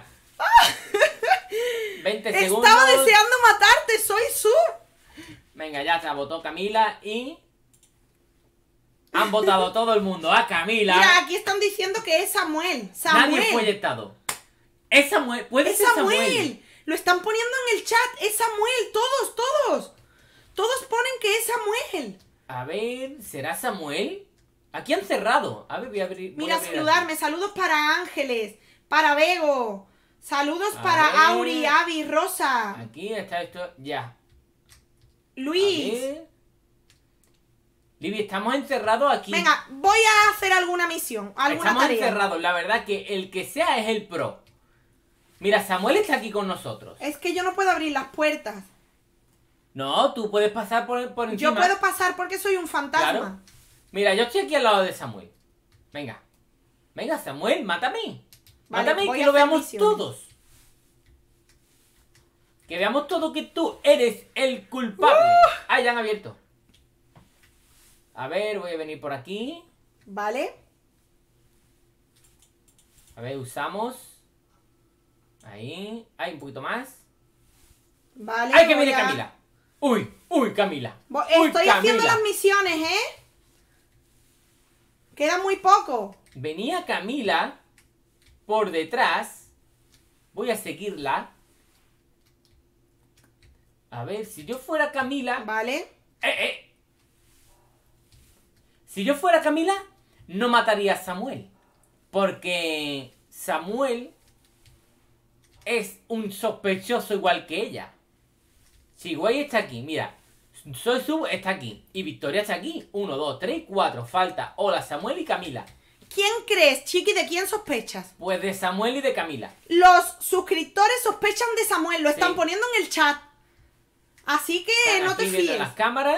veinte segundos. Estaba deseando matarte, soy Su. Venga, ya se votó Camila y... Han votado todo el mundo a Camila. Mira, aquí están diciendo que es Samuel. Samuel. Nadie fue eyectado. Es Samuel. Puede es ser Samuel. Samuel. Lo están poniendo en el chat. Es Samuel. Todos, todos. Todos ponen que es Samuel. A ver, ¿será Samuel? Aquí han cerrado. A ver, voy a abrir. Mira, a abrir saludarme. aquí. Saludos para Ángeles. Para Bego. Saludos A para ver. Auri, Avi, Rosa. Aquí está esto. Ya. Luis. Libby, estamos encerrados aquí. Venga, voy a hacer alguna misión, alguna estamos tarea. encerrados, la verdad que el que sea es el pro. Mira, Samuel está aquí con nosotros. Es que yo no puedo abrir las puertas. No, tú puedes pasar por, por encima. Yo puedo pasar porque soy un fantasma. Claro. Mira, yo estoy aquí al lado de Samuel. Venga. Venga, Samuel, mátame. Vale, mátame voy que a lo hacer veamos misiones. todos. Que veamos todo que tú eres el culpable. ¡Uh! Ah, ya han abierto. A ver, voy a venir por aquí. Vale. A ver, usamos. Ahí. Hay un poquito más. Vale. ¡Ay, que voy viene a- Camila! ¡Uy! ¡Uy, Camila! Vo- ¡Uy, Estoy Camila! haciendo las misiones, ¿eh? Queda muy poco. Venía Camila por detrás. Voy a seguirla. A ver, si yo fuera Camila... Vale. ¡Eh, eh! Si yo fuera Camila, no mataría a Samuel. Porque Samuel es un sospechoso igual que ella. Si Guay está aquí, mira. Soy Sub está aquí. Y Victoria está aquí. Uno, dos, tres, cuatro. Falta Hola, Samuel y Camila. ¿Quién crees, Chiqui, de quién sospechas? Pues de Samuel y de Camila. Los suscriptores sospechan de Samuel, lo están Sí. poniendo en el chat. Así que Están no aquí te viendo fíes. las cámaras.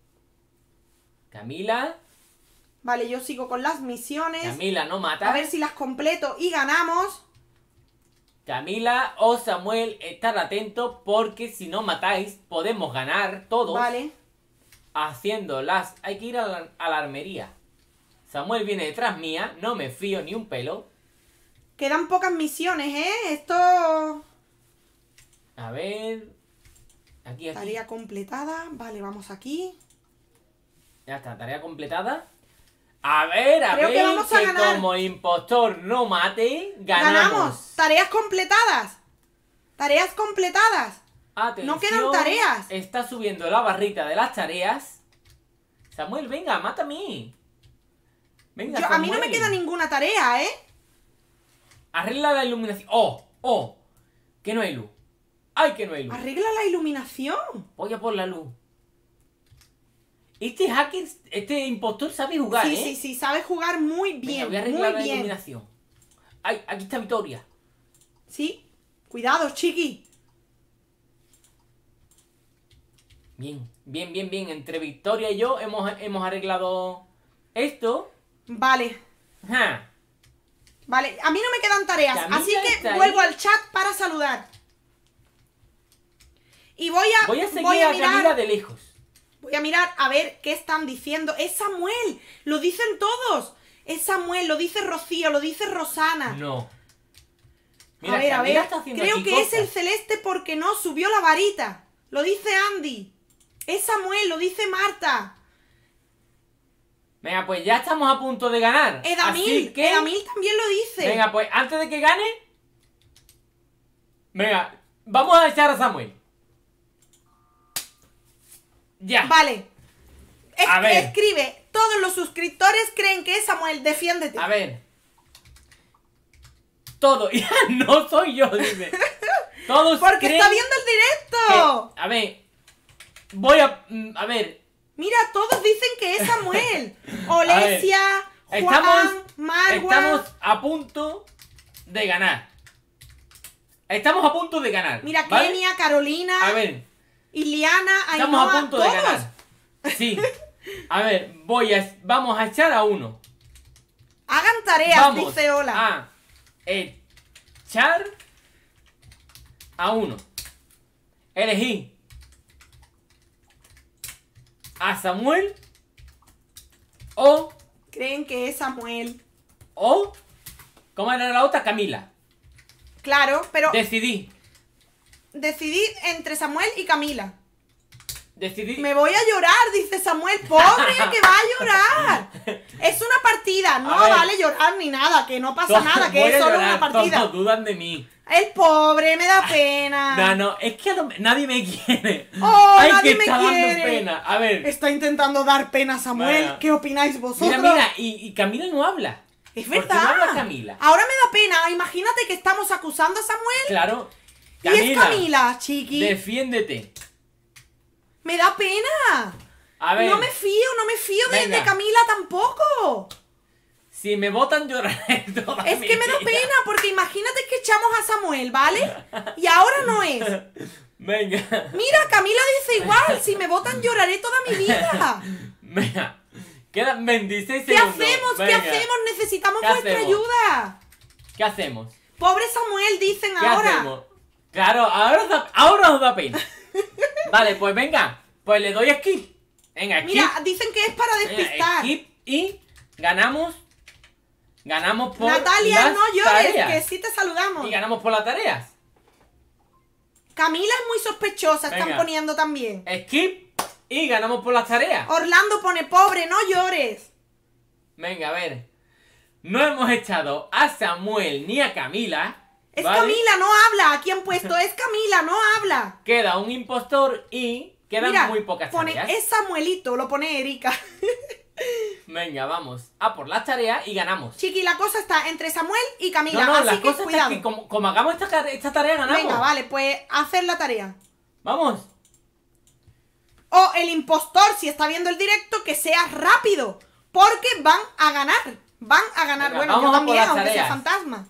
Camila. Vale, yo sigo con las misiones. Camila no mata. A ver si las completo y ganamos. Camila o Samuel, estar atentos porque si no matáis podemos ganar todos. Vale. Haciendo las... Hay que ir a la, a la armería. Samuel viene detrás mía, no me fío ni un pelo. Quedan pocas misiones, ¿eh? Esto... A ver... Aquí, aquí. Tarea completada. Vale, vamos aquí. Ya está, tarea completada. A ver, a Creo ver, que vamos a que ganar. como impostor no mate, ganamos. ¡Ganamos! Tareas completadas. Tareas completadas. Atención, No quedan tareas. Está subiendo la barrita de las tareas. Samuel, venga, mátame. Venga, Yo- a mí no me Samuel. queda ninguna tarea, ¿eh? Arregla la iluminación. ¡Oh! ¡Oh! Que no hay luz. ¡Ay, que no hay luz! Arregla la iluminación. Voy a por la luz. Este hacker, este impostor sabe jugar, Sí, ¿eh? sí, sí, sabes jugar muy Venga, bien, voy a arreglar muy la bien. iluminación. ¡Ay! Aquí está Victoria. Sí, cuidado, chiqui. Bien, bien, bien, bien. Entre Victoria y yo hemos, hemos arreglado esto. Vale, ¡Ja! vale, a mí no me quedan tareas, Camila así que está ahí. vuelvo al chat para saludar. Y voy a, Voy a seguir voy a a mirar, Camila de lejos. voy a mirar a ver qué están diciendo. Es Samuel, lo dicen todos. Es Samuel, lo dice Rocío, lo dice Rosana. No. a ver, a Camila ver, está haciendo creo aquí que es cosas. el celeste porque no subió la varita. Lo dice Andy. Es Samuel, lo dice Marta. Venga, pues ya estamos a punto de ganar. Edamil, Así que... Edamil también lo dice. Venga, pues antes de que gane... Venga, vamos a echar a Samuel. Ya. Vale. Es- A ver. Escribe, todos los suscriptores creen que es Samuel, defiéndete. A ver. Todo. Ya no soy yo, dice. Todos Porque creen está viendo el directo. que- A ver. Voy a... mm, A ver. Mira, todos dicen que es Samuel. Olesia, Juan, Estamos... Marwa. Estamos a punto de ganar. Estamos a punto de ganar. Mira, ¿vale? Kenia, Carolina, A ver. Iliana, Estamos Ainhoa, a punto todos. de ganar. Sí. A ver, voy a... Vamos a echar a uno. Hagan tareas, Vamos dice hola. a echar a uno. Elegí a Samuel o... Creen que es Samuel. O... ¿Cómo era la otra? Camila. Claro, pero Decidí. decidí entre Samuel y Camila. Decidí. Me voy a llorar, dice Samuel. Pobre, que va a llorar. Es una partida, no A ver. vale llorar ni nada, que no pasa Todos- nada, que voy es a solo llorar, una partida. Todos dudan de mí. El pobre, me da pena. No, no, es que a lo- nadie me quiere. Oh, Ay, nadie que me está quiere. dando pena. A ver. Está intentando dar pena a Samuel. Venga. ¿Qué opináis vosotros? Mira, mira, y, y Camila no habla. Es ¿Por qué verdad. no habla Camila? Ahora me da pena. Imagínate que estamos acusando a Samuel. Claro. Y es Camila, chiqui. Defiéndete. Me da pena. A ver. No me fío, no me fío de, Venga. de Camila tampoco. Si me votan lloraré toda Es mi que me da vida. pena, porque imagínate que echamos a Samuel, ¿vale? Y ahora no es. Venga. Mira, Camila dice igual, si me votan lloraré toda mi vida. Venga. Quedan veintiséis ¿Qué segundos. hacemos? ¿Qué Venga. hacemos? Necesitamos ¿Qué vuestra hacemos? ayuda. ¿Qué hacemos? Pobre Samuel, dicen ¿Qué ahora. hacemos? Claro, ahora os da, ahora os da pena. Vale, pues venga. Pues le doy skip. Venga, skip. Mira, dicen que es para Venga, despistar. skip y ganamos. Ganamos por Natalia, las no llores, tareas. que sí te saludamos. Y ganamos por las tareas. Camila es muy sospechosa, están Venga. poniendo también. Skip y ganamos por las tareas. Orlando pone pobre, no llores. Venga, a ver. No hemos echado a Samuel ni a Camila. Es ¿vale? Camila, no habla. Aquí han puesto, es Camila, no habla. Queda un impostor y quedan Mira, muy pocas pone, tareas. es Samuelito, lo pone Erika. Venga, vamos a por las tareas y ganamos. Chiqui, la cosa está entre Samuel y Camila, No, no, la así que cosa cuidado. está que como, como hagamos esta, car- esta tarea ganamos. Venga, vale, pues hacer la tarea. Vamos. O el impostor, si está viendo el directo, que sea rápido. Porque van a ganar. Van a ganar. Venga, bueno, vamos yo a por también, las aunque sea tareas. fantasma.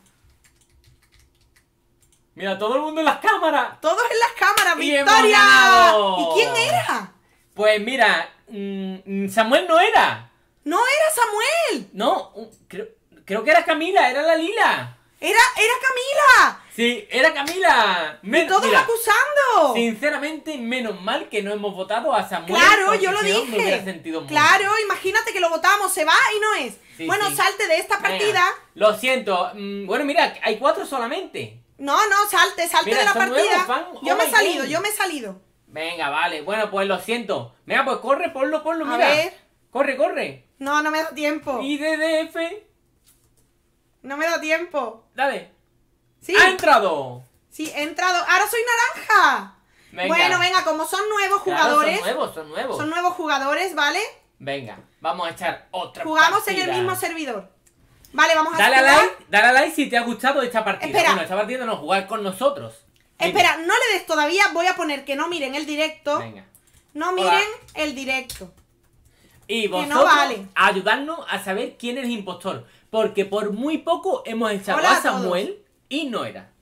Mira, todo el mundo en las cámaras. Todos en las cámaras, Y hemos ¡victoria! ganado. ¿Y quién era? Pues mira, mm, Samuel no era. No era Samuel. No, un- creo, creo que era Camila, era la Lila. Era, era Camila. Sí, era Camila. Men- Todos mira, acusando. sinceramente, menos mal que no hemos votado a Samuel. Claro, porque yo lo si no, me hubiera dije. sentido muy Claro, mal. imagínate que lo votamos, se va y no es. Sí, bueno, sí. salte de esta Venga, partida. lo siento. mm, bueno, mira, hay cuatro solamente. No, no, salte, salte Mira, de la son partida. nuevos, fan. Yo Oh me he my salido, God. yo me he salido. Venga, vale. Bueno, pues lo siento. Venga, pues corre, ponlo, ponlo, A mira. ver. Corre, corre. No, no me da tiempo. I D D F. No me da tiempo. Dale. Sí, ¡Ha entrado! sí, he entrado. Ahora soy naranja. Venga. Bueno, venga, como son nuevos Claro, jugadores, son nuevos, son nuevos. son nuevos jugadores, ¿vale? Venga, vamos a echar otra Jugamos partida. en el mismo servidor. Vale, vamos a Dale a jugar. like, dale a like si te ha gustado esta partida. Espera. Bueno, esta partida no, jugar con nosotros. Dime. Espera, no le des todavía, voy a poner que no miren el directo. Venga. No Hola. miren el directo. Y Que vosotros, no vale. ayudarnos a saber quién es el impostor. Porque por muy poco hemos echado Hola a a todos. Samuel y no era.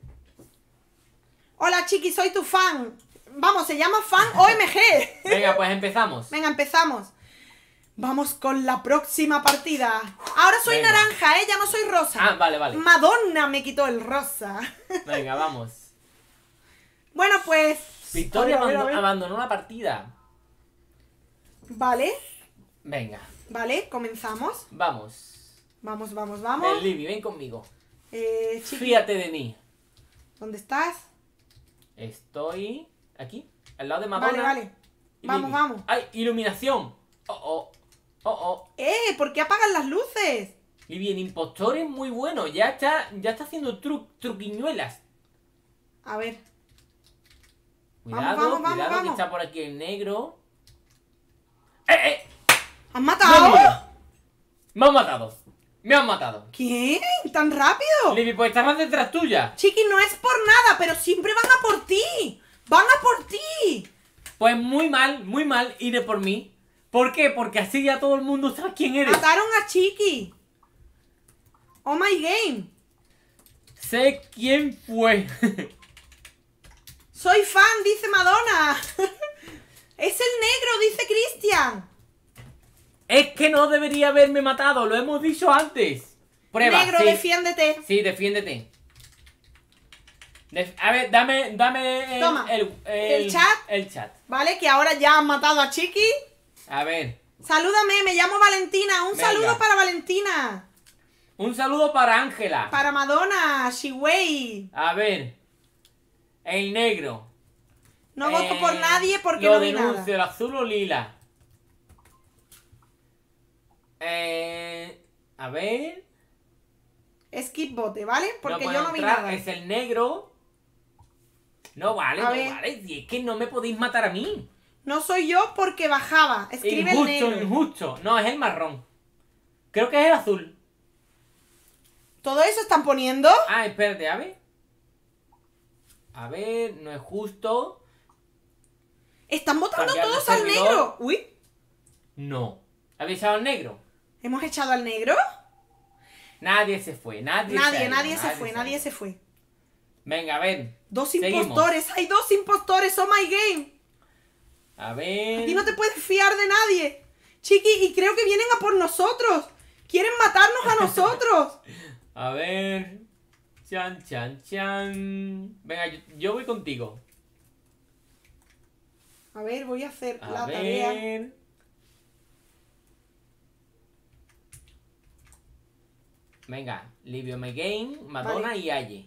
Hola, chiqui, soy tu fan. Vamos, se llama fan O M G. Venga, pues empezamos. Venga, empezamos. Vamos con la próxima partida. Ahora soy Venga. naranja, ¿eh? Ya no soy rosa. Ah, vale, vale. Madonna me quitó el rosa. Venga, vamos. Bueno, pues... Victoria A ver, a ver, a abandonó, ver. abandonó la partida. Vale, Venga, vale, comenzamos. vamos. Vamos, vamos, Ven, vamos. Libby, ven conmigo. Eh, chiqui, Fíjate de mí. ¿dónde estás? Estoy aquí, al lado de Madonna. Vale, vale. y Vamos, Libby. vamos. ¡Ay, iluminación! Oh, oh, oh, oh. ¡Eh! ¿Por qué apagan las luces? Libby, el impostor es muy bueno. Ya está, ya está haciendo tru truquiñuelas. A ver. Cuidado, Vamos, vamos, cuidado, vamos, que vamos. está por aquí el negro. ¡Eh, eh! ¿Han ¡No, matado? Libby! Me han matado. Me han matado. ¿Quién? ¿Tan rápido? Libby, pues estás más detrás tuya. Chiqui, no es por nada, pero siempre van a por ti. ¡Van a por ti! Pues muy mal, muy mal ir por mí. ¿Por qué? Porque así ya todo el mundo sabe quién eres. Mataron a Chiqui. Oh my game. Sé quién fue. Soy fan, dice Madonna. Es el negro, dice Cristian. Es que no debería haberme matado, lo hemos dicho antes. Prueba, Negro, sí. defiéndete. Sí, defiéndete. Def- a ver, dame, dame el, Toma, el, el chat. El chat. Vale, que ahora ya han matado a Chiqui. A ver. Salúdame, me llamo Valentina. Un Venga. saludo para Valentina. Un saludo para Ángela. Para Madonna, Shiwei. A ver. El negro. No Eh, voto por nadie porque lo no vi nada. denuncio, el azul o lila. Eh, a ver. Skip vote, ¿vale? Porque puedo yo no vi entrar, nada. Es el negro. No vale, A no ver. vale. Si es que no me podéis matar a mí. No soy yo porque bajaba. Escribe el Injusto, negro. injusto. No, es el marrón. Creo que es el azul. ¿Todo eso están poniendo? Ah, espérate, a ver. A ver, no es justo. Están votando Cambiar de todos al servidor. negro. Uy, No. ¿Habéis echado al negro? ¿hemos echado al negro? Nadie se fue, nadie se ha Nadie, ido, nadie se fue, ha nadie ido. se fue. Venga, a ver. Dos Seguimos. impostores, hay dos impostores, oh my game. A ver. Aquí no te puedes fiar de nadie. Chiqui, y creo que vienen a por nosotros. Quieren matarnos a nosotros. A ver. Chan, chan, chan. Venga, yo, yo voy contigo. A ver, voy a hacer A la ver. tarea. Venga, Livio Game, Madonna Vale. y Aye.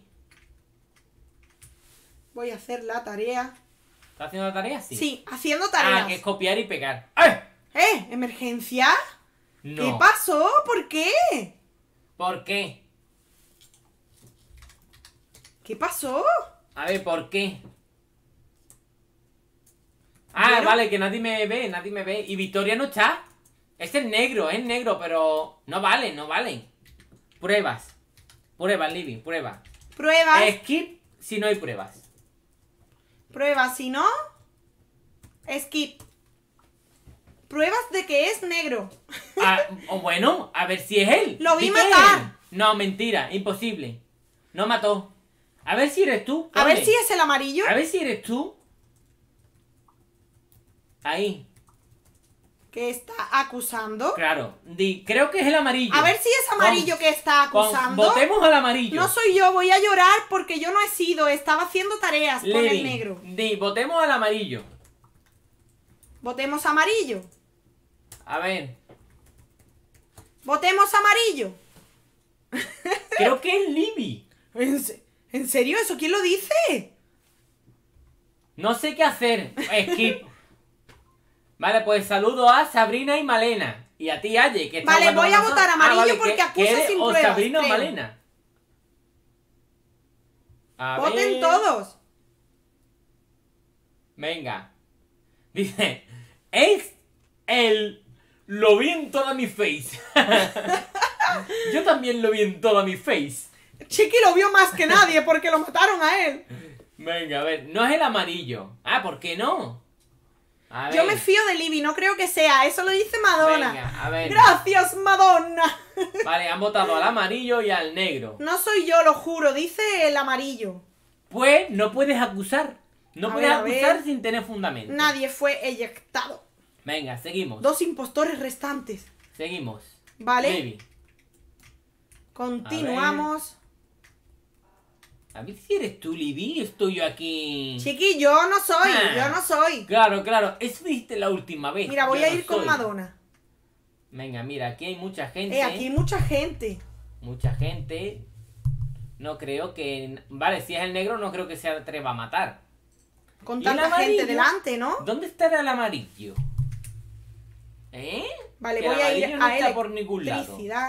Voy a hacer la tarea. ¿Estás haciendo la tarea? Sí. Sí, haciendo tareas. Ah, que es copiar y pegar. ¡Eh! ¿Eh? ¿Emergencia? No. ¿Qué pasó? ¿Por qué? ¿Por qué? ¿Qué pasó? A ver, ¿por qué? Ah, Bueno. vale, que nadie me ve, nadie me ve. ¿Y Victoria no está? Este es negro, es negro, pero... No vale, no vale. Pruebas. Pruebas, Libby, prueba. Pruebas. Skip si no hay pruebas. Pruebas, si no. Skip. Pruebas de que es negro. Ah, o bueno, a ver si es él. Lo vi Di que es matar. él. No, mentira, imposible. No mató. A ver si eres tú. A ver ponle. si es el amarillo. A ver si eres tú. Ahí. Que está acusando. Claro. Di, creo que es el amarillo. A ver si es amarillo Pon- que está pon- acusando. Votemos al amarillo. No soy yo, voy a llorar porque yo no he sido. Estaba haciendo tareas con Levi, el negro. Di, votemos al amarillo. Votemos amarillo. A ver. Votemos amarillo. Creo que es Libby. ¿En, se- ¿En serio? ¿Eso quién lo dice? No sé qué hacer. Skip. Vale, pues saludo a Sabrina y Malena. Y a ti, Aye, que está Vale, jugando voy con a votar nosotros. amarillo porque que- acusa que eres sin o pruebas, Sabrina o creo. Malena. A Voten ver. todos. Venga. Dice, es el... Lo vi en toda mi face. Yo también lo vi en toda mi face. Chiqui lo vio más que nadie porque lo mataron a él. Venga, a ver, no es el amarillo. Ah, ¿por qué no? A ver. Yo me fío de Libby, no creo que sea. Eso lo dice Madonna. Venga, a ver. Gracias, Madonna. Vale, han votado al amarillo y al negro. No soy yo, lo juro, dice el amarillo. Pues no puedes acusar. No A puedes ver, a acusar ver. sin tener fundamento. Nadie fue eyectado. Venga, seguimos. Dos impostores restantes. Seguimos. Vale. Baby. Continuamos. A ver si eres tú, Libby. Estoy yo aquí. Chiqui, yo no soy, Ah. yo no soy. Claro, claro. Eso dijiste la última vez. Mira, voy Yo a no ir con soy. Madonna. Venga, mira, aquí hay mucha gente. Eh, aquí hay mucha gente. Mucha gente. No creo que... Vale, si es el negro, no creo que se atreva a matar. Con ¿Y el tanta amarillo? gente delante, ¿no? ¿Dónde estará el amarillo? ¿Eh? Vale, Que voy el a ir amarillo no a está por ningún lado. electricidad.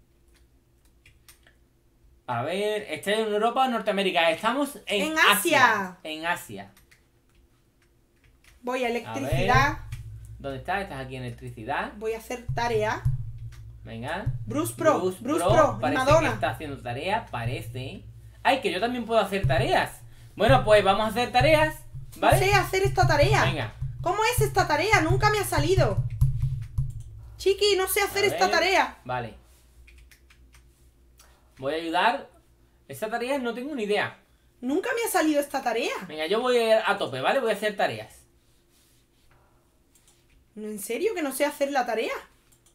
A ver, ¿está en Europa o Norteamérica? Estamos en, En Asia. En Asia. Voy a A electricidad. ¿Dónde estás? Estás aquí en electricidad. Voy a hacer tarea. Venga. Bruce Pro, Bruce Pro, y Parece Madonna. que está haciendo tareas, parece. Ay, que yo también puedo hacer tareas. Bueno, pues vamos a hacer tareas, No ¿vale? sé hacer esta tarea. Venga. ¿Cómo es esta tarea? Nunca me ha salido. Chiqui, no sé hacer A esta ver. tarea. Vale. Voy a ayudar. Esta tarea no tengo ni idea. Nunca me ha salido esta tarea. Venga, yo voy a tope, ¿vale? Voy a hacer tareas. ¿En serio que no sé hacer la tarea?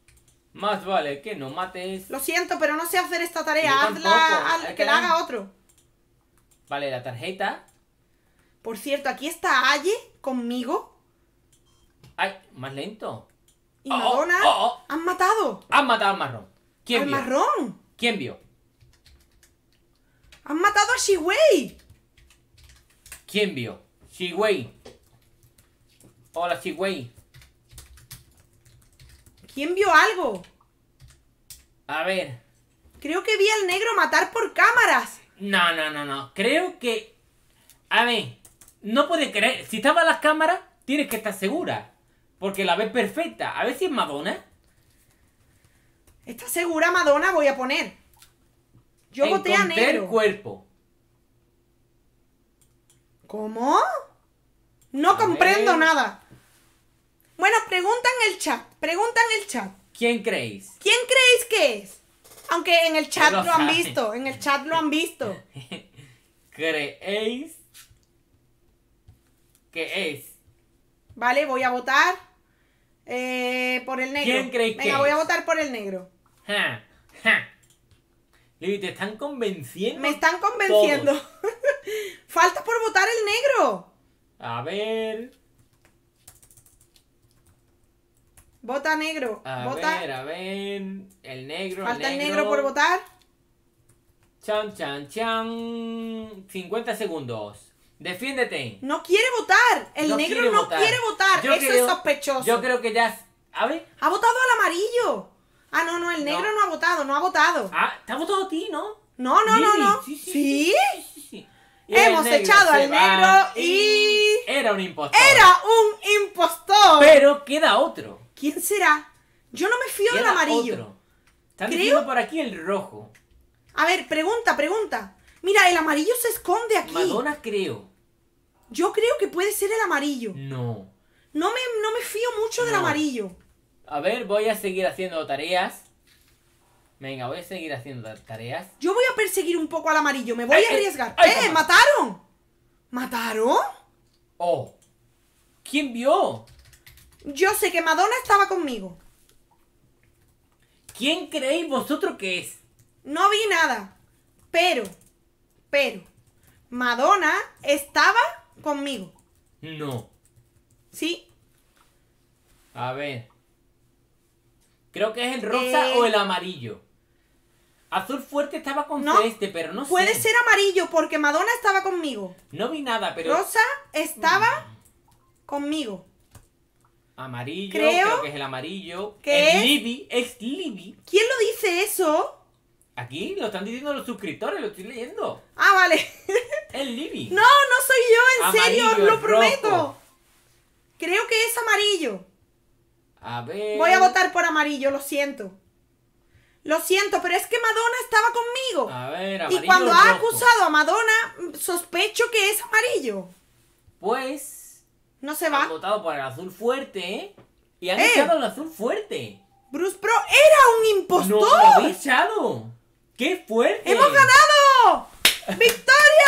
Más vale que no mates. Lo siento, pero no sé hacer esta Yo tarea. tampoco, Hazla, haz- hay que que la dar- haga otro. Vale, la tarjeta. Por cierto, aquí está Aye conmigo. Ay, más lento. Y Oh, oh, Madonna. oh, oh. Han matado. Han matado al marrón. ¿Quién Al vio? marrón. ¿Quién vio? Han matado a Shiwei. ¿Quién vio? Shiwei. Hola, Shiwei. ¿Quién vio algo? A ver. Creo que vi al negro matar por cámaras. No, no, no, no. Creo que... A ver. No puede creer. Si estaban las cámaras, tienes que estar segura. Porque la ves perfecta. A ver si es Madonna. ¿Estás segura, Madonna? Voy a poner. Yo voté a Encontré el negro. cuerpo. ¿Cómo? No A comprendo ver. nada. Bueno, pregunta en el chat. Pregunta en el chat. ¿Quién creéis? ¿Quién creéis que es? Aunque en el chat lo lo han saben. visto. En el chat lo han visto. ¿Creéis que es? Vale, voy a votar. Eh, por el negro. ¿Quién creéis que Venga, voy a es? votar por el negro. Ja, ja. Libby, te están convenciendo. Me están convenciendo. Falta por votar el negro. A ver. Vota negro. A Vota. ver, a ver. El negro. Falta el negro. negro por votar. Chan, chan, chan. cincuenta segundos. Defiéndete. No quiere votar. El No negro quiere no votar. quiere votar. Yo Eso creo- es sospechoso. Yo creo que ya. A ver. Ha votado al amarillo. Ah, no, no, el negro no, No. ha votado, no ha votado. Ah, te ha votado a ti, ¿no? No, no, no, Libby, no. Sí, sí, ¿Sí? sí, sí, sí, sí. Y el Hemos negro echado se al va negro y- Era un impostor. ¡Era un impostor! Pero queda otro. ¿Quién será? Yo no me fío del Queda amarillo. otro. Están Creo- diciendo por aquí el rojo. A ver, pregunta, pregunta. Mira, el amarillo se esconde aquí. Madonna creo. Yo creo que puede ser el amarillo. No. No me, no me fío mucho del No. amarillo. A ver, voy a seguir haciendo tareas. Venga, voy a seguir haciendo tareas. Yo voy a perseguir un poco al amarillo, me voy Ay, a ay, arriesgar. ay, ¡Eh, mamá. mataron! ¿Mataron? Oh. ¿Quién vio? Yo sé que Madonna estaba conmigo. ¿Quién creéis vosotros que es? No vi nada. Pero, pero, Madonna estaba conmigo. No. Sí. A ver. Creo que es el rosa Eh. o el amarillo. Azul fuerte estaba con No. Celeste, pero no Puede sé. ser amarillo porque Madonna estaba conmigo. No vi nada, pero... Rosa estaba conmigo. Amarillo, Creo creo, que es el amarillo. que es es- Libby, es Libby. ¿Quién lo dice eso? Aquí lo están diciendo los suscriptores, lo estoy leyendo. Ah, vale. Es Libby. No, no soy yo, en serio, os Amarillo, lo es prometo. rojo. Creo que es amarillo. A ver... Voy a votar por amarillo, lo siento. Lo siento, pero es que Madonna estaba conmigo. A ver, amarillo Y cuando o ha rojo. acusado a Madonna, mm, sospecho que es amarillo. Pues... No se Han va. votado por el azul fuerte, ¿eh? Y han ¡Eh! echado el azul fuerte. Bruce Pro era un ¡No impostor. lo habéis echado! ¡Qué fuerte! ¡Hemos ganado! ¡Victoria!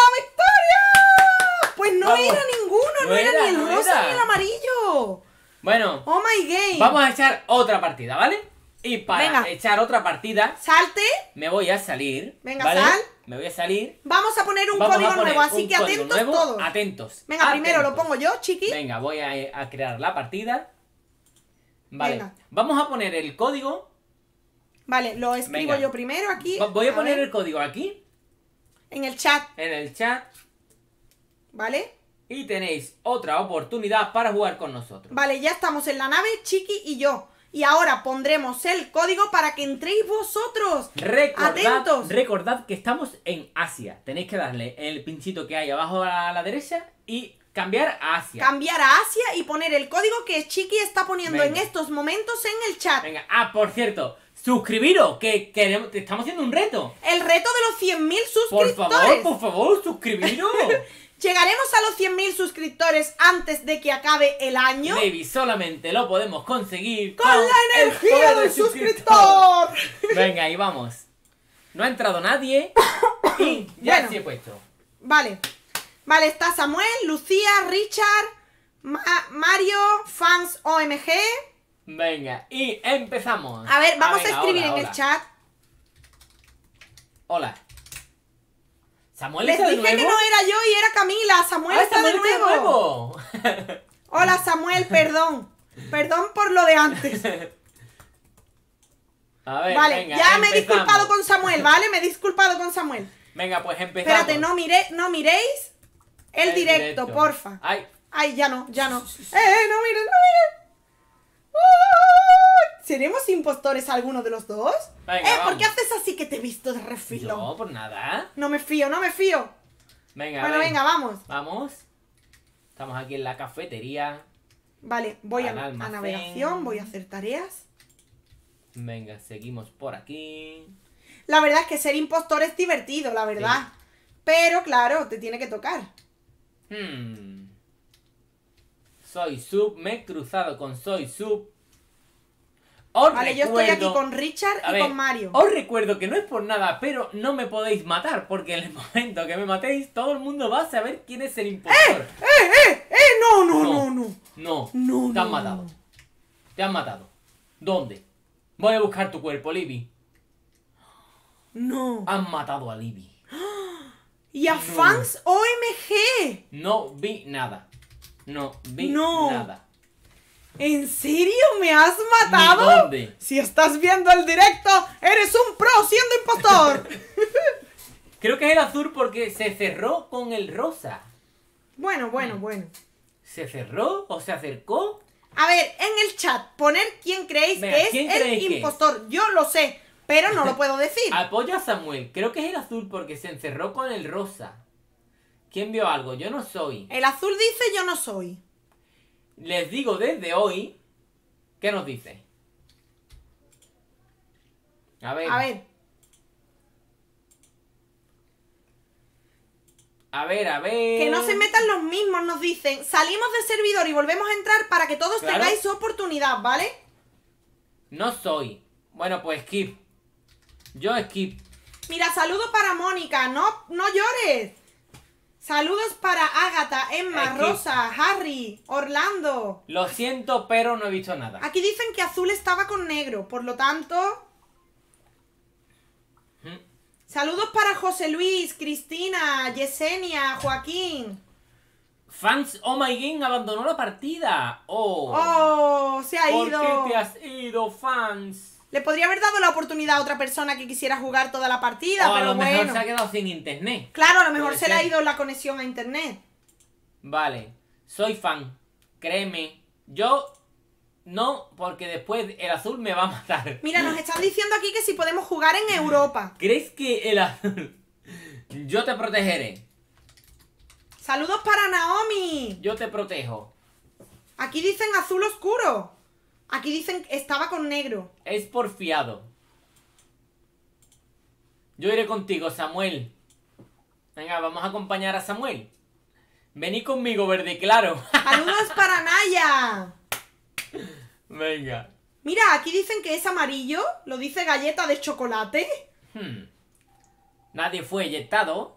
¡Victoria! Pues no Vamos. era ninguno, no, No era, era, ni el no rosa era. ni el amarillo. Bueno, Oh my game. vamos a echar otra partida, ¿vale? Y para Venga. echar otra partida, Salte. me voy a salir. Venga, ¿vale? sal. Me voy a salir. Vamos a poner un Vamos código a poner nuevo, así un que código atentos nuevo. todos. Atentos. Venga, primero lo atentos. pongo yo, chiqui. Venga, voy a, a crear la partida. Vale. Venga. Vamos a poner el código. Vale, lo escribo Venga. yo primero aquí. Voy a poner ver, el código aquí, en el chat, en el chat. ¿vale? Y tenéis otra oportunidad para jugar con nosotros. Vale, ya estamos en la nave, Chiqui y yo. Y ahora pondremos el código para que entréis vosotros. Recordad, Atentos. recordad que estamos en Asia. Tenéis que darle el pinchito que hay abajo a la derecha y cambiar a Asia. Cambiar a Asia y poner el código que Chiqui está poniendo Venga. en estos momentos en el chat. Venga, ah, por cierto, suscribiros, que queremos, te estamos haciendo un reto. El reto de los cien mil Por suscriptores. favor, por favor, suscribiros. Llegaremos a los cien mil suscriptores antes de que acabe el año. Maybe solamente lo podemos conseguir Con la el energía poder del suscriptor. suscriptor. Venga, y vamos. No ha entrado nadie y ya Bueno. sí he puesto. Vale. Vale, está Samuel, Lucía, Richard, Ma- Mario, Fans O M G, Venga, y empezamos. A ver, vamos Ah, venga, a escribir hola, en hola. el chat. Hola. ¿Samuel Les está de dije que nuevo? no era yo y era Camila. Samuel ¡Ah, está Samuel de está nuevo. nuevo! Hola Samuel, perdón. Perdón por lo de antes. A ver, Vale, venga, ya me he empezamos. disculpado con Samuel, ¿vale? Me he disculpado con Samuel. Venga, pues empezamos. Espérate, no, mire, no miréis el, El directo, porfa. Ay, Ay, ya no, ya no. ¡Eh, eh, no miren, no miren! ¡Oh! ¿Seremos impostores alguno de los dos? Venga, eh, ¿por qué vamos. haces así que te he visto de refilón? no, por nada. No me fío, no me fío. Venga, a Bueno, ver. venga, vamos. Vamos. Estamos aquí en la cafetería. Vale, voy a, Al a almacén. navegación, voy a hacer tareas. Venga, seguimos por aquí. La verdad es que ser impostor es divertido, la verdad. Pero, claro, te tiene que tocar. Hmm. Soy Sub, me he cruzado con Soy Sub. Os Vale, yo estoy aquí recuerdo- con Richard A y ver, con Mario. Os recuerdo que no es por nada, pero no me podéis matar, porque en el momento que me matéis, todo el mundo va a saber quién es el impostor. ¡Eh, eh, eh! No, no, no, no. No, No, te han no, matado. no. Te han matado. ¿Dónde? Voy a buscar tu cuerpo, Libby. No. Han matado a Libby. Y a No. fans O M G. No vi nada. No vi No. nada. ¿En serio me has matado? ¿Ni dónde? Si estás viendo el directo, eres un pro siendo impostor. Creo que es el azul porque se cerró con el rosa. Bueno, bueno, bueno. ¿Se cerró o se acercó? A ver, en el chat, poner quién creéis Venga, que es ¿quién el creéis que es? impostor. Yo lo sé, pero no lo puedo decir. Apoyo a Samuel. Creo que es el azul porque se encerró con el rosa. ¿Quién vio algo? Yo no soy. El azul dice yo no soy. Les digo desde hoy. ¿Qué nos dice? A ver. A ver, A ver, a ver. que no se metan los mismos, nos dicen. Salimos del servidor y volvemos a entrar para que todos Claro. tengáis su oportunidad, ¿vale? No soy. Bueno, pues skip. Yo skip. Mira, saludos para Mónica, no, no llores. Saludos para Ágata, Emma, Aquí. Rosa, Harry, Orlando. Lo siento, pero no he visto nada. Aquí dicen que azul estaba con negro, por lo tanto... Mm. Saludos para José Luis, Cristina, Yesenia, Joaquín. Fans Oh My Game abandonó la partida. Oh. Oh, se ha ¿Por ido. qué te has ido, fans? Le podría haber dado la oportunidad a otra persona que quisiera jugar toda la partida, O a pero lo mejor bueno. se ha quedado sin internet. Claro, a lo mejor Puede se le ha ser. ido la conexión a internet. Vale. Soy fan. Créeme. Yo no, porque después el azul me va a matar. Mira, nos están diciendo aquí que si podemos jugar en Europa. ¿Crees que el azul... Yo te protegeré. Saludos para Naomi. Yo te protejo. Aquí dicen azul oscuro. Aquí dicen que estaba con negro. Es porfiado. Yo iré contigo, Samuel. Venga, vamos a acompañar a Samuel. Vení conmigo, verde claro. Saludos para Naya. Venga. Mira, aquí dicen que es amarillo. Lo dice galleta de chocolate. Hmm. Nadie fue eyectado.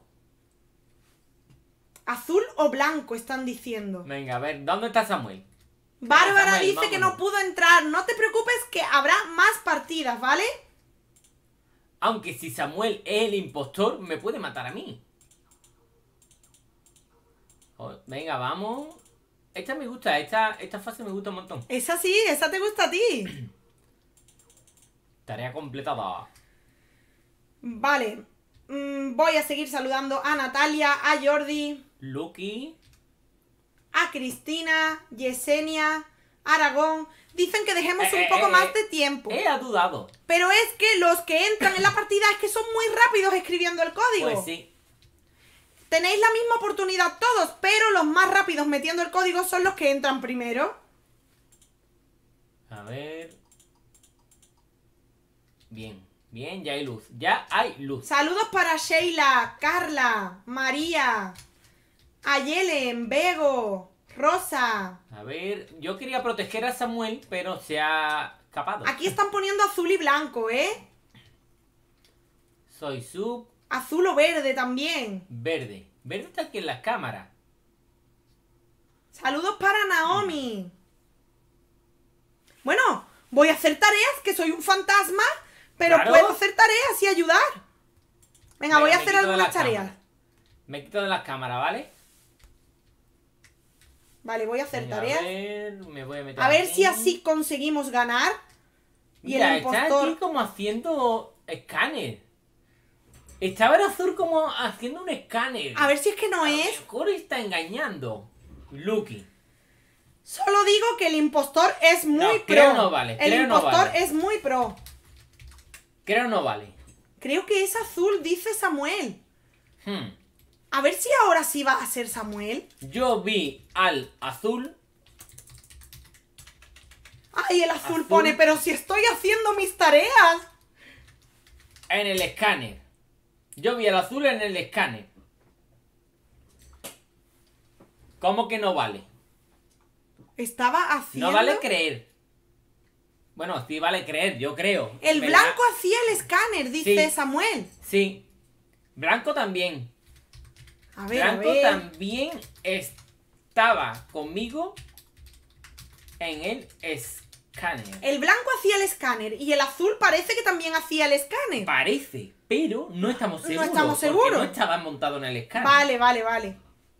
Azul o blanco están diciendo. Venga, a ver, ¿dónde está Samuel? Bárbara Samuel, dice que vámonos. no pudo entrar. No te preocupes que habrá más partidas, ¿vale? Aunque si Samuel es el impostor, me puede matar a mí. Oh, venga, vamos. Esta me gusta, esta, esta fase me gusta un montón. Esa sí, esa te gusta a ti. Tarea completada. Vale. Mm, voy a seguir saludando a Natalia, a Jordi, Lucky. a Cristina, Yesenia, Aragón. Dicen que dejemos Eh, un eh, poco eh, más eh. de tiempo. He dudado. Pero es que los que entran en la partida es que son muy rápidos escribiendo el código. Pues sí. Tenéis la misma oportunidad todos, pero los más rápidos metiendo el código son los que entran primero. A ver. Bien, bien, ya hay luz. Ya hay luz. Saludos para Sheila, Carla, María, Ayelen, Bego, Rosa. A ver, yo quería proteger a Samuel, pero se ha escapado. Aquí están poniendo azul y blanco, ¿eh? Soy sub Azul o verde también. verde. Verde está aquí en las cámaras. Saludos para Naomi. Bueno, Voy a hacer tareas, que soy un fantasma, pero Claro. puedo hacer tareas y ayudar. Venga, Venga, voy a me hacer quito de algunas las tareas. cámaras. Me quito de las cámaras, ¿vale? Vale, voy a hacer Venga, tareas. A ver, me voy a meter A ver aquí. si así conseguimos ganar. Y Mira, el está impostor... aquí como haciendo escáner. Estaba el azul como haciendo un escáner. A ver si es que no A lo es. mejor está engañando. Lucky. Solo digo que el impostor es muy No, pro. creo no vale, El creo no impostor vale. es muy pro. Creo no vale. Creo que es azul, dice Samuel. Hmm. A ver si ahora sí va a ser Samuel. Yo vi al azul. Ay, el azul, Azul. pone, pero si estoy haciendo mis tareas. En el escáner. Yo vi al azul en el escáner. ¿Cómo que no vale? Estaba haciendo... No vale creer. Bueno, sí vale creer, yo creo. El ¿Verdad? blanco hacía el escáner, dice Sí. Samuel. Sí. Blanco también. A ver, Blanco a ver. también estaba conmigo en el escáner. El blanco hacía el escáner y el azul parece que también hacía el escáner. Parece, pero no estamos No seguros. estamos porque seguros. No estaba montado en el escáner. Vale, vale, vale.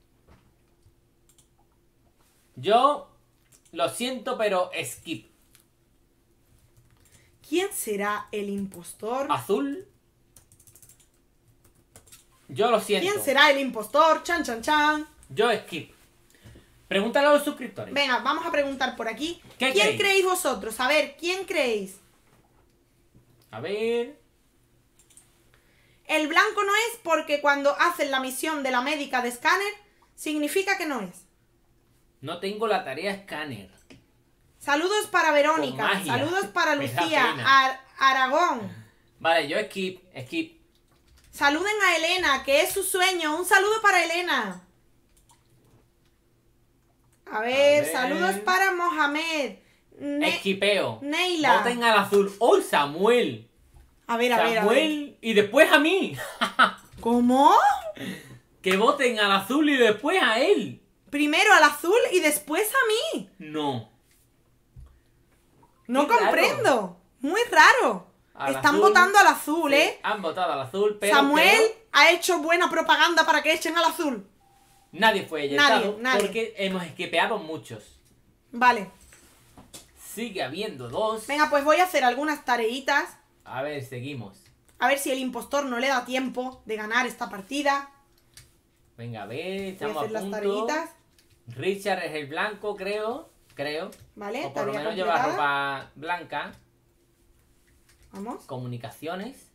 Yo lo siento, pero skip. ¿Quién será el impostor? Azul. Yo lo siento. ¿Quién será el impostor? Chan, chan, chan. Yo skip. Pregúntale a los suscriptores. Venga, vamos a preguntar por aquí. ¿Qué ¿Quién creéis? creéis vosotros? A ver, ¿quién creéis? A ver. El blanco no es porque cuando hacen la misión de la médica de escáner, significa que no es. No tengo la tarea escáner. Saludos para Con Verónica. magia. Saludos para Me da Lucía. pena. Ar- Aragón. Vale, yo skip, skip. Saluden a Elena, que es su sueño. Un saludo para Elena. A ver, ver. saludos para Mohamed. Ne- Skipeo. Neila. Voten al azul. ¡Oh, Samuel! A ver, a ver, a ver. Samuel y después a mí. ¿Cómo? Que voten al azul y después a él. Primero al azul y después a mí. No. No Qué raro. comprendo. Muy raro. Al Están azul. votando al azul, Sí, ¿eh? han votado al azul, pero Samuel creo- ha hecho buena propaganda para que echen al azul. nadie fue eyectado Nadie, nadie. porque hemos esquipeado muchos. Vale. Sigue habiendo dos. Venga, pues voy a hacer algunas tareitas. A ver, seguimos. A ver si el impostor no le da tiempo de ganar esta partida. Venga, a ver, Voy a estamos hacer a las punto. tareitas. Richard es el blanco, creo. Creo. Vale, O por lo tarea menos lleva completada. ropa blanca. Vamos. Comunicaciones.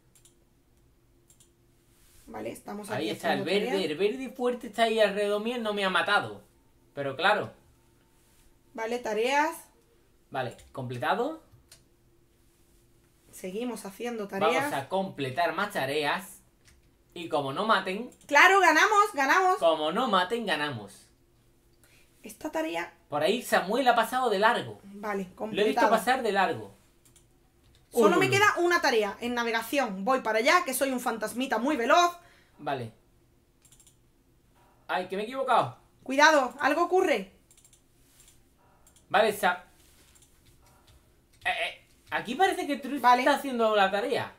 Vale, estamos aquí. Ahí está el haciendo verde. tareas. El verde fuerte está ahí alrededor mío y no me ha matado. Pero claro. Vale, tareas. Vale, completado. Seguimos haciendo tareas. Vamos a completar más tareas. Y como no maten, Claro, ganamos, ganamos. como no maten, ganamos. Esta tarea. Por ahí Samuel ha pasado de largo. Vale, Lo he visto completada. pasar de largo. Solo Uy, me uy, queda una tarea. En navegación voy para allá, que soy un fantasmita muy veloz. Vale. Ay, que me he equivocado. Cuidado, algo ocurre. Vale, Sa... Eh, eh, aquí parece que Truth Vale. está haciendo la tarea.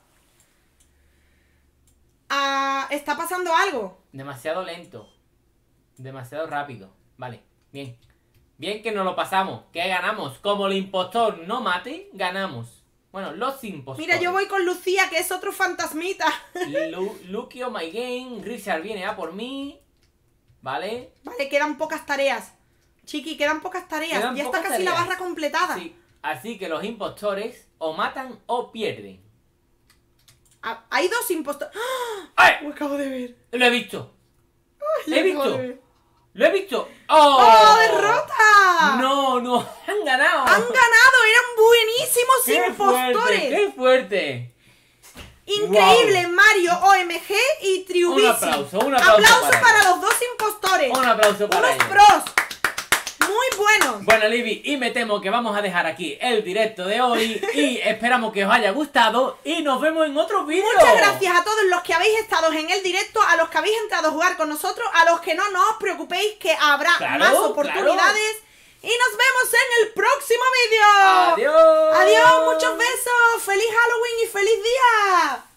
Ah, está pasando algo. Demasiado lento. Demasiado rápido. Vale, bien. Bien que nos lo pasamos. Que ganamos. Como el impostor no mate, ganamos. Bueno, los impostores. Mira, yo voy con Lucía, que es otro fantasmita. Lu Lucky on my game. Richard viene a por mí. Vale. Vale, quedan pocas tareas. Chiqui, quedan pocas tareas. Quedan ya está pocas casi la tareas. barra completada. Sí. Así que los impostores o matan o pierden. Ah, hay dos impostores. ¡Ah! ¡Ay! Lo acabo de ver. Lo he visto. Lo Lo he acabo visto. de ver. Lo he visto. ¡Oh! ¡Oh, derrota! No, no. Han ganado. ¡Han ganado! ¡Eran buenísimos ¡Qué impostores! fuerte! ¡Qué fuerte! Increíble, Wow. Mario O M G y Triubici. Un aplauso, un aplauso Aplauso para para, ellos. los dos impostores. Un aplauso para Unos ellos. pros. Muy buenos. Bueno, Libby, y me temo que vamos a dejar aquí el directo de hoy y esperamos que os haya gustado y nos vemos en otro vídeo. Muchas gracias a todos los que habéis estado en el directo, a los que habéis entrado a jugar con nosotros, a los que no, no os preocupéis que habrá Claro, más oportunidades. Y nos vemos vemos en el próximo vídeo. Adiós. Adiós, muchos besos. Feliz Halloween y feliz día.